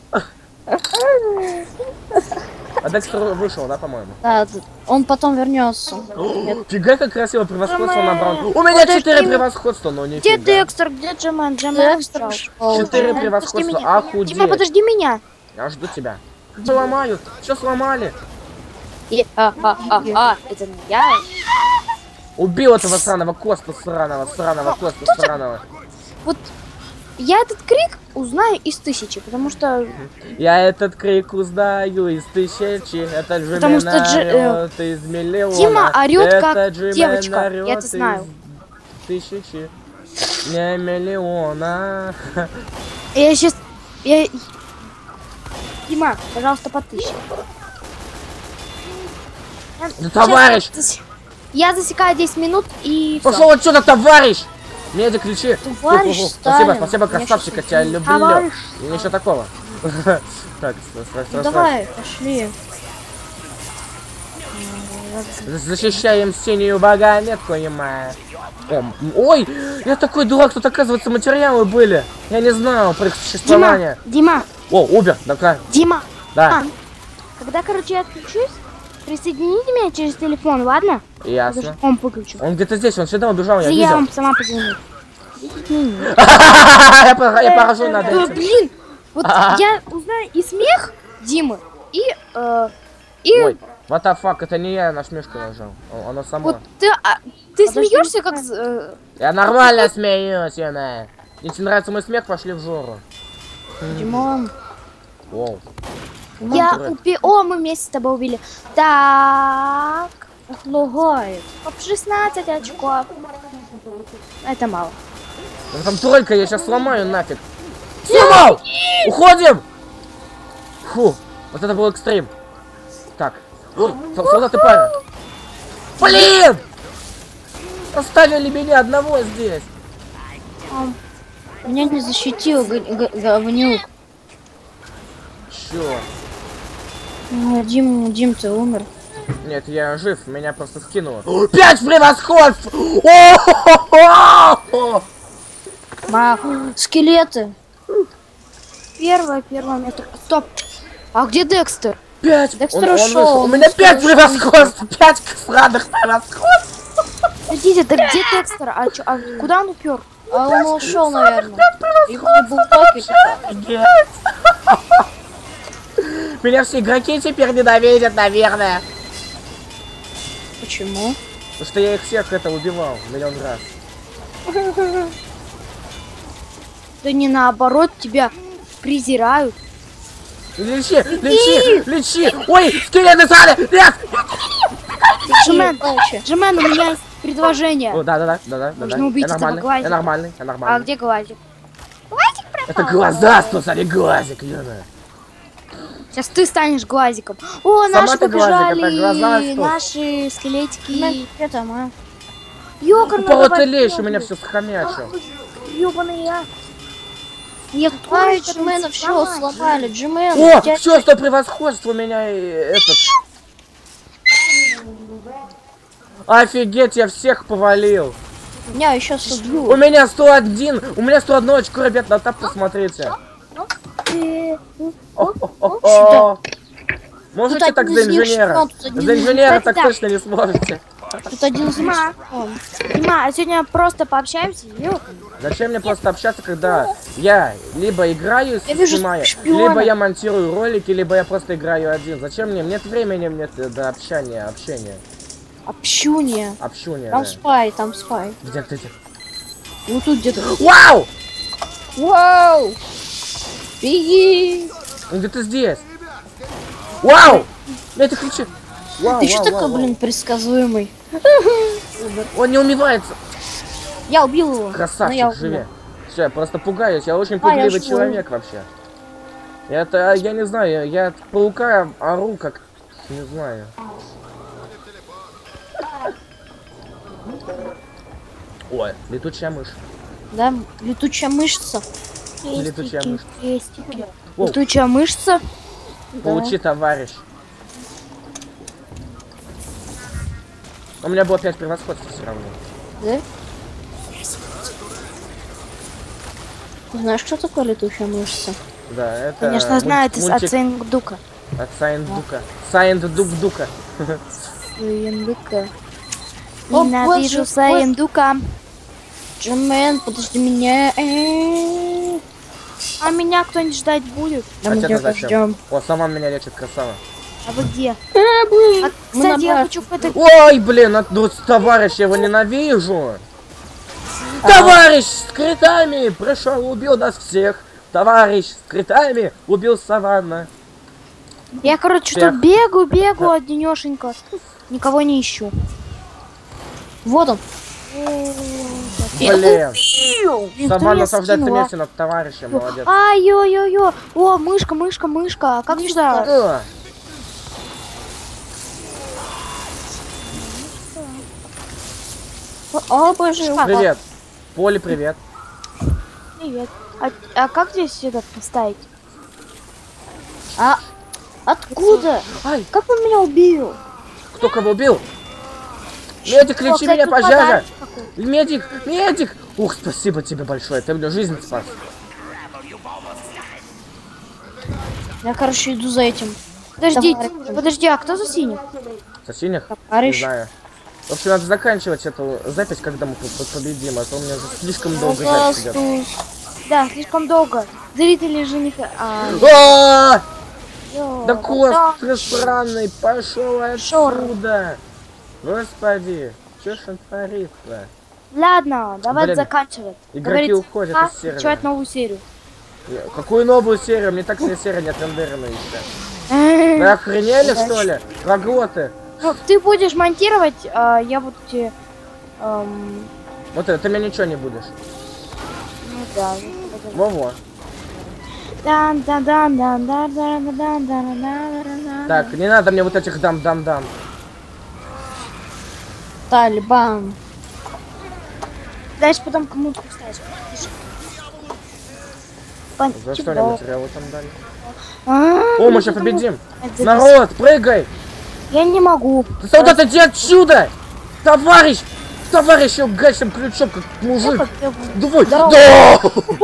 Speaker 3: А Декстер вышел, да, по-моему?
Speaker 8: Да, д- он потом вернется.
Speaker 3: Фига, как красиво превосходство
Speaker 2: Мама.
Speaker 3: набрал. У меня
Speaker 2: Подожди
Speaker 3: четыре
Speaker 2: меня.
Speaker 3: превосходства, но не
Speaker 2: Где Декстер? Где Джемен? Джемен
Speaker 8: Декстер
Speaker 2: ушел.
Speaker 8: ушел.
Speaker 3: Четыре
Speaker 2: Джемен, подожди
Speaker 3: превосходства,
Speaker 2: меня.
Speaker 3: охуеть.
Speaker 2: Дима, подожди меня.
Speaker 3: Я жду тебя. Сломают, что сломали?
Speaker 2: И- А, а, а, а, это не я.
Speaker 3: Убил этого сраного Коста сраного, сраного Коста сраного.
Speaker 2: Вот я этот крик узнаю из тысячи, потому что...
Speaker 3: Я этот крик узнаю из тысячи. Это Джимен
Speaker 2: Потому что Джи- э,
Speaker 3: орёт из миллиона.
Speaker 2: Дима орёт,
Speaker 3: Это
Speaker 2: как
Speaker 3: Джимен
Speaker 2: девочка, я
Speaker 3: орёт
Speaker 2: это знаю.
Speaker 3: из тысячи, не миллиона.
Speaker 2: Я сейчас... Я... Дима, пожалуйста, по тысяче.
Speaker 3: Да, товарищ!
Speaker 2: Я засекаю десять минут и...
Speaker 3: Пошел отсюда, товарищ! Медик, кричи!
Speaker 2: Товарищ
Speaker 3: Фу, фу, фу. Спасибо,
Speaker 2: Сталин,
Speaker 3: спасибо,
Speaker 2: я
Speaker 3: красавчик, я
Speaker 2: щас-
Speaker 3: тебя люблю.
Speaker 2: Товарищ.
Speaker 3: И ничего такого. Так, стой, стой,
Speaker 2: Ну,
Speaker 3: стой.
Speaker 2: давай, пошли.
Speaker 3: Защищаем синюю вагонетку, ема. Ой, я такой дурак, тут оказывается материалы были. Я не знал про их существование.
Speaker 2: Дима,
Speaker 3: О, Убер, да-ка.
Speaker 2: Дима,
Speaker 3: Да,
Speaker 2: когда, короче, я отключусь, присоедините меня через телефон, ладно? Я даже
Speaker 3: ясно.
Speaker 2: комп выключу.
Speaker 3: Он где-то здесь, он сюда убежал, я
Speaker 2: Я
Speaker 3: видел.
Speaker 2: вам сама позвоню.
Speaker 3: Я пора- я поражу над
Speaker 2: Э,
Speaker 3: этим.
Speaker 2: Блин, вот я узнаю и смех Димы, и... э, И
Speaker 3: Ой, what the fuck, это не я на шмешку нажал. О- Оно само.
Speaker 2: вот ты, а, ты смеешься как... э,
Speaker 3: Я нормально смеюсь, Яна. Если нравится мой смех, пошли в жору.
Speaker 2: Димон.
Speaker 3: Воу.
Speaker 2: Я
Speaker 3: Дурак.
Speaker 2: убил... О, мы вместе с тобой убили. Так. Лагает. шестнадцать очков. Это мало.
Speaker 3: Ну там тройка, я сейчас сломаю нафиг. Сломал! Уходим! Фу, вот это был экстрим. Так. Ой, сол- солдаты пара. Блин! Оставили меня одного здесь.
Speaker 8: Меня не защитил г- г- говнюк.
Speaker 3: Чё?
Speaker 8: Ну, Дим, Дим, ты умер.
Speaker 3: Нет, я жив, меня просто скинуло. Пять превосходств! О-хо-хо-хо!
Speaker 8: Ма, скелеты.
Speaker 2: Первое, первое метр. Стоп. А где Декстер?
Speaker 3: Пять!
Speaker 8: Декстер
Speaker 3: Он- он
Speaker 8: ушел,
Speaker 3: вышел. У
Speaker 8: он
Speaker 3: меня пять
Speaker 8: ушел.
Speaker 3: превосходств! Пять сраных превосходств!
Speaker 2: Подождите, да где Декстер? А, чё, а куда он упер?
Speaker 8: А он ушел, наверное. Его не был пакет.
Speaker 3: Меня все игроки теперь ненавидят, наверное.
Speaker 8: Почему?
Speaker 3: Потому что я их всех это убивал миллион раз.
Speaker 2: Да не наоборот, тебя презирают.
Speaker 3: Лечи, лечи, лечи! Ой, скелеты стали! Нет!
Speaker 2: Джимен, Джимен, у меня есть предложение.
Speaker 3: О, да, да, да, да, да, да,
Speaker 2: Нужно
Speaker 3: да.
Speaker 2: убить
Speaker 3: Я
Speaker 2: этого
Speaker 3: нормальный,
Speaker 2: глазика.
Speaker 3: я нормальный, я
Speaker 2: А
Speaker 3: нормальный.
Speaker 2: где глазик?
Speaker 3: Это глаза, а не глазик, Лена.
Speaker 2: Сейчас ты станешь глазиком. О,
Speaker 3: Сама
Speaker 2: наши
Speaker 3: ты глазик, это
Speaker 2: побежали.
Speaker 3: глаза что?
Speaker 2: Наши скелетики.
Speaker 8: Это мы.
Speaker 2: Ёкарно,
Speaker 3: Упал
Speaker 2: давай
Speaker 3: ты лечь, у
Speaker 2: вперёд.
Speaker 3: меня все схомячил.
Speaker 2: Ёбаный я. Нет,
Speaker 8: Ай,
Speaker 2: точно,
Speaker 8: Джимена все
Speaker 2: сломай.
Speaker 8: сломали. Джимен.
Speaker 3: О,
Speaker 8: у тебя-
Speaker 3: все, что превосходство у меня и этот. Офигеть, я всех повалил.
Speaker 8: Меня еще судью.
Speaker 3: У меня сто один, у меня сто одно очко, ребят, на тап посмотрите. О-о-о-о. Можете
Speaker 8: Тут
Speaker 3: так
Speaker 8: один
Speaker 3: за
Speaker 8: из них
Speaker 3: инженера?
Speaker 8: шпион, тут один
Speaker 3: За
Speaker 8: из-
Speaker 3: инженера
Speaker 2: Кстати,
Speaker 3: так
Speaker 2: да.
Speaker 3: точно не сможете.
Speaker 8: Тут один из них
Speaker 2: Дима.
Speaker 8: шпион.
Speaker 2: Дима, а сегодня просто пообщаемся? Ёкарно.
Speaker 3: Зачем мне просто общаться, когда я либо играю,
Speaker 8: Я вижу
Speaker 3: снимаю,
Speaker 8: шпиона.
Speaker 3: либо я монтирую ролики, либо я просто играю один. Зачем мне? Нет времени, нет э, до общения, общения,
Speaker 8: Общуния.
Speaker 3: общения.
Speaker 8: Там
Speaker 3: Да.
Speaker 8: спай, там спай.
Speaker 3: Где ты? где?
Speaker 8: Вот тут где-то.
Speaker 3: Вау!
Speaker 8: Вау! Беги!
Speaker 3: Он где-то здесь. Вау! Это кричит. Вау,
Speaker 8: Ты что
Speaker 3: вау,
Speaker 8: такой,
Speaker 3: вау, вау.
Speaker 8: блин, предсказуемый?
Speaker 3: Он не умивается.
Speaker 8: Я убил его. но я
Speaker 3: Красавчик,
Speaker 8: убил.
Speaker 3: живи. Все, я просто пугаюсь. Я очень
Speaker 8: А, я
Speaker 3: пугливый
Speaker 8: живой.
Speaker 3: человек вообще. Это, я не знаю, я, я от паука ору как... Не знаю. Ой, летучая мышь.
Speaker 8: Да, летучая мышца.
Speaker 3: Летучая мышь.
Speaker 2: Крестики.
Speaker 3: Воу.
Speaker 2: Летучая мышца.
Speaker 3: Получи, товарищ. У меня было пять превосходств все равно.
Speaker 8: Да? Ты знаешь, что такое летучая мышца?
Speaker 3: Да, это...
Speaker 2: Конечно,
Speaker 3: муль-
Speaker 2: знаю, это
Speaker 3: мультик
Speaker 2: от Сендука.
Speaker 3: От Сайндука. Сайндук-дука.
Speaker 2: Сендука.
Speaker 8: О,
Speaker 2: Ненавижу
Speaker 8: боже,
Speaker 2: Сендука.
Speaker 8: Джимен, подожди меня. Э-э-э.
Speaker 2: А меня кто-нибудь ждать будет?
Speaker 8: Да
Speaker 3: А
Speaker 8: мы
Speaker 3: тебя
Speaker 8: тебя
Speaker 3: зачем?
Speaker 8: ждем.
Speaker 3: О, сама меня лечит, красава.
Speaker 2: А вы где?
Speaker 8: Э, блин.
Speaker 2: А,
Speaker 8: Мы
Speaker 2: кстати, я
Speaker 8: на
Speaker 2: хочу в этой...
Speaker 3: Ой, блин, от ну, товарищ, я его ненавижу. Товарищ с критами пришел, убил нас всех. Товарищ с критами убил Саванна.
Speaker 2: Я, короче,
Speaker 3: Всех.
Speaker 2: тут бегаю, бегаю одинешенько. Никого не ищу.
Speaker 8: Вот он.
Speaker 3: Блин.
Speaker 8: Блин, кто
Speaker 3: Саван
Speaker 8: меня
Speaker 3: наслаждается
Speaker 8: скинул, а?
Speaker 3: вместе над товарищем, молодец.
Speaker 8: Ай-ё-ё-ё. О, мышка, мышка, мышка. А как сюда?
Speaker 3: Э,
Speaker 8: О, боже.
Speaker 3: Привет. Поле, привет.
Speaker 2: Привет. А, а как здесь это поставить?
Speaker 8: А откуда?
Speaker 3: Ай,
Speaker 8: Как он меня убил?
Speaker 3: кто кого убил? Медик,
Speaker 2: О,
Speaker 3: лечи
Speaker 2: кстати,
Speaker 3: меня,
Speaker 2: тут
Speaker 3: пожара!
Speaker 2: подарок какой-то.
Speaker 3: Медик, медик! Ух, спасибо тебе большое, ты мне жизнь спас.
Speaker 8: Я, короче, иду за этим.
Speaker 2: Подожди,
Speaker 8: Товарищем.
Speaker 2: подожди, а кто за синих?
Speaker 3: За синих? Не
Speaker 8: Товарищ.
Speaker 3: знаю. В общем, надо заканчивать эту запись, когда мы тут победим, а то у меня уже слишком долго запись идет.
Speaker 8: Здравствуй.
Speaker 2: Да, слишком долго. Зрители же не... х- А,
Speaker 3: А,
Speaker 2: ё,
Speaker 3: да кост
Speaker 2: да.
Speaker 3: ты странный, пошел отсюда! Господи, что ж он творит-то?
Speaker 2: Ладно, давай
Speaker 3: Блин,
Speaker 2: заканчивать.
Speaker 3: игроки
Speaker 2: Говорится,
Speaker 3: уходят
Speaker 2: а,
Speaker 3: из сервера.
Speaker 2: начать новую серию.
Speaker 3: Какую новую серию? Мне так вся серия не отрендерена еще. Вы охренели, что ли? Проготы.
Speaker 2: Ну, ты будешь монтировать, а я буду тебе... эм,
Speaker 3: Вот это, ты мне ничего не будешь.
Speaker 2: ну да.
Speaker 3: Во-во.
Speaker 2: Дан дан дан дан дан дан дан дан дан дан.
Speaker 3: Так, не надо мне вот этих дам-дам-дам.
Speaker 8: Тальбан.
Speaker 2: Дальше потом кому-то поставишь.
Speaker 3: За что мне материалы там дали?
Speaker 2: А,
Speaker 3: О, мы сейчас победим.
Speaker 2: это
Speaker 3: Народ, прыгай!
Speaker 2: Я не могу.
Speaker 3: Ты солдат, иди отсюда! Товарищ! Товарищ, гасим ключом, как мужик. Давай! Да!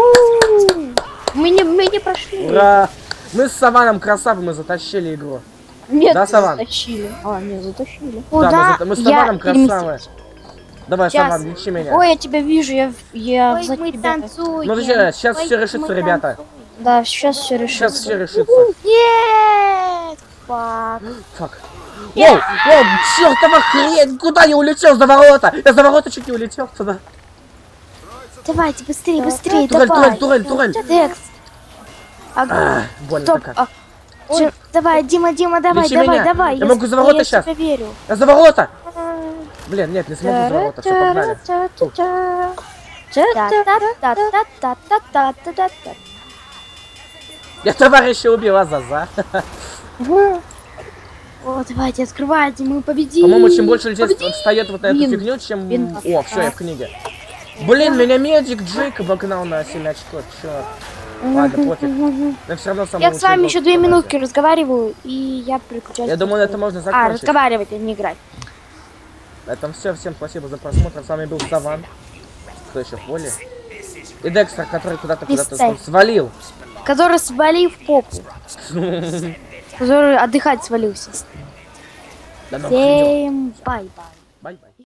Speaker 2: Мы не, мы не прошли.
Speaker 3: Ура! Мы с Саваном красавы, мы затащили игру.
Speaker 8: Нет,
Speaker 3: Да,
Speaker 8: не
Speaker 3: Саван?
Speaker 8: затащили. А, не затащили.
Speaker 3: Да, мы,
Speaker 2: Куда
Speaker 3: за- мы с
Speaker 2: я
Speaker 3: Саваном красавы.
Speaker 2: переместилась?
Speaker 3: Давай,
Speaker 2: Сейчас.
Speaker 3: Саван, лечи меня.
Speaker 8: Ой, я тебя вижу, я, я
Speaker 2: Ой,
Speaker 8: за
Speaker 2: мы
Speaker 8: тебя.
Speaker 2: танцуем.
Speaker 3: Ну, сейчас, сейчас
Speaker 2: Ой,
Speaker 3: все решится,
Speaker 2: мы
Speaker 3: ребята.
Speaker 2: танцуем.
Speaker 8: Да, сейчас все решится.
Speaker 3: Сейчас все решится.
Speaker 2: Нет! Фак.
Speaker 3: Фак. Воу, воу, чертова хрень! Куда я улетел за ворота? Я за ворота чуть не улетел туда.
Speaker 2: Давайте, быстрее, быстрее,
Speaker 3: Турель,
Speaker 2: давай.
Speaker 3: турель, турель, турель.
Speaker 2: Декс. А,
Speaker 3: А, больно
Speaker 2: стоп.
Speaker 3: как.
Speaker 2: а, чё- давай, Дима, Дима, давай,
Speaker 3: Лечи
Speaker 2: давай,
Speaker 3: меня.
Speaker 2: давай.
Speaker 3: Я могу за ворота
Speaker 2: я
Speaker 3: щас.
Speaker 2: тебе верю.
Speaker 3: Я за ворота! Блин, нет, не смогу за ворота, все, погнали.
Speaker 2: Та-та-та-та-та-та-та-та-та.
Speaker 3: Я товарища убил, а за-за.
Speaker 2: О, давайте, открывайте, мы победим.
Speaker 3: По-моему, чем больше людей
Speaker 2: Победим.
Speaker 3: встает вот на эту
Speaker 2: Блин.
Speaker 3: фигню, чем...
Speaker 2: Блин.
Speaker 3: О, все, я в книге. Блин, меня медик Джейк обогнал на семь очков, черт. Ладно, пофиг. Но все равно самый
Speaker 2: Я с вами
Speaker 3: лучший
Speaker 2: еще
Speaker 3: игрок
Speaker 2: две
Speaker 3: в команде.
Speaker 2: минутки разговариваю, и я переключаюсь.
Speaker 3: Я думаю, это можно
Speaker 2: А,
Speaker 3: закончить.
Speaker 2: разговаривать, а не играть.
Speaker 3: На этом все. Всем спасибо за просмотр. С вами был Саван. Кто еще? Поле? И Декстер, который куда-то куда-то
Speaker 2: Мистер.
Speaker 3: там свалил.
Speaker 2: Который свалил в попу. Который отдыхать свалился.
Speaker 3: Да ну, охренел.
Speaker 2: Всем бай-бай.
Speaker 3: Бай-бай.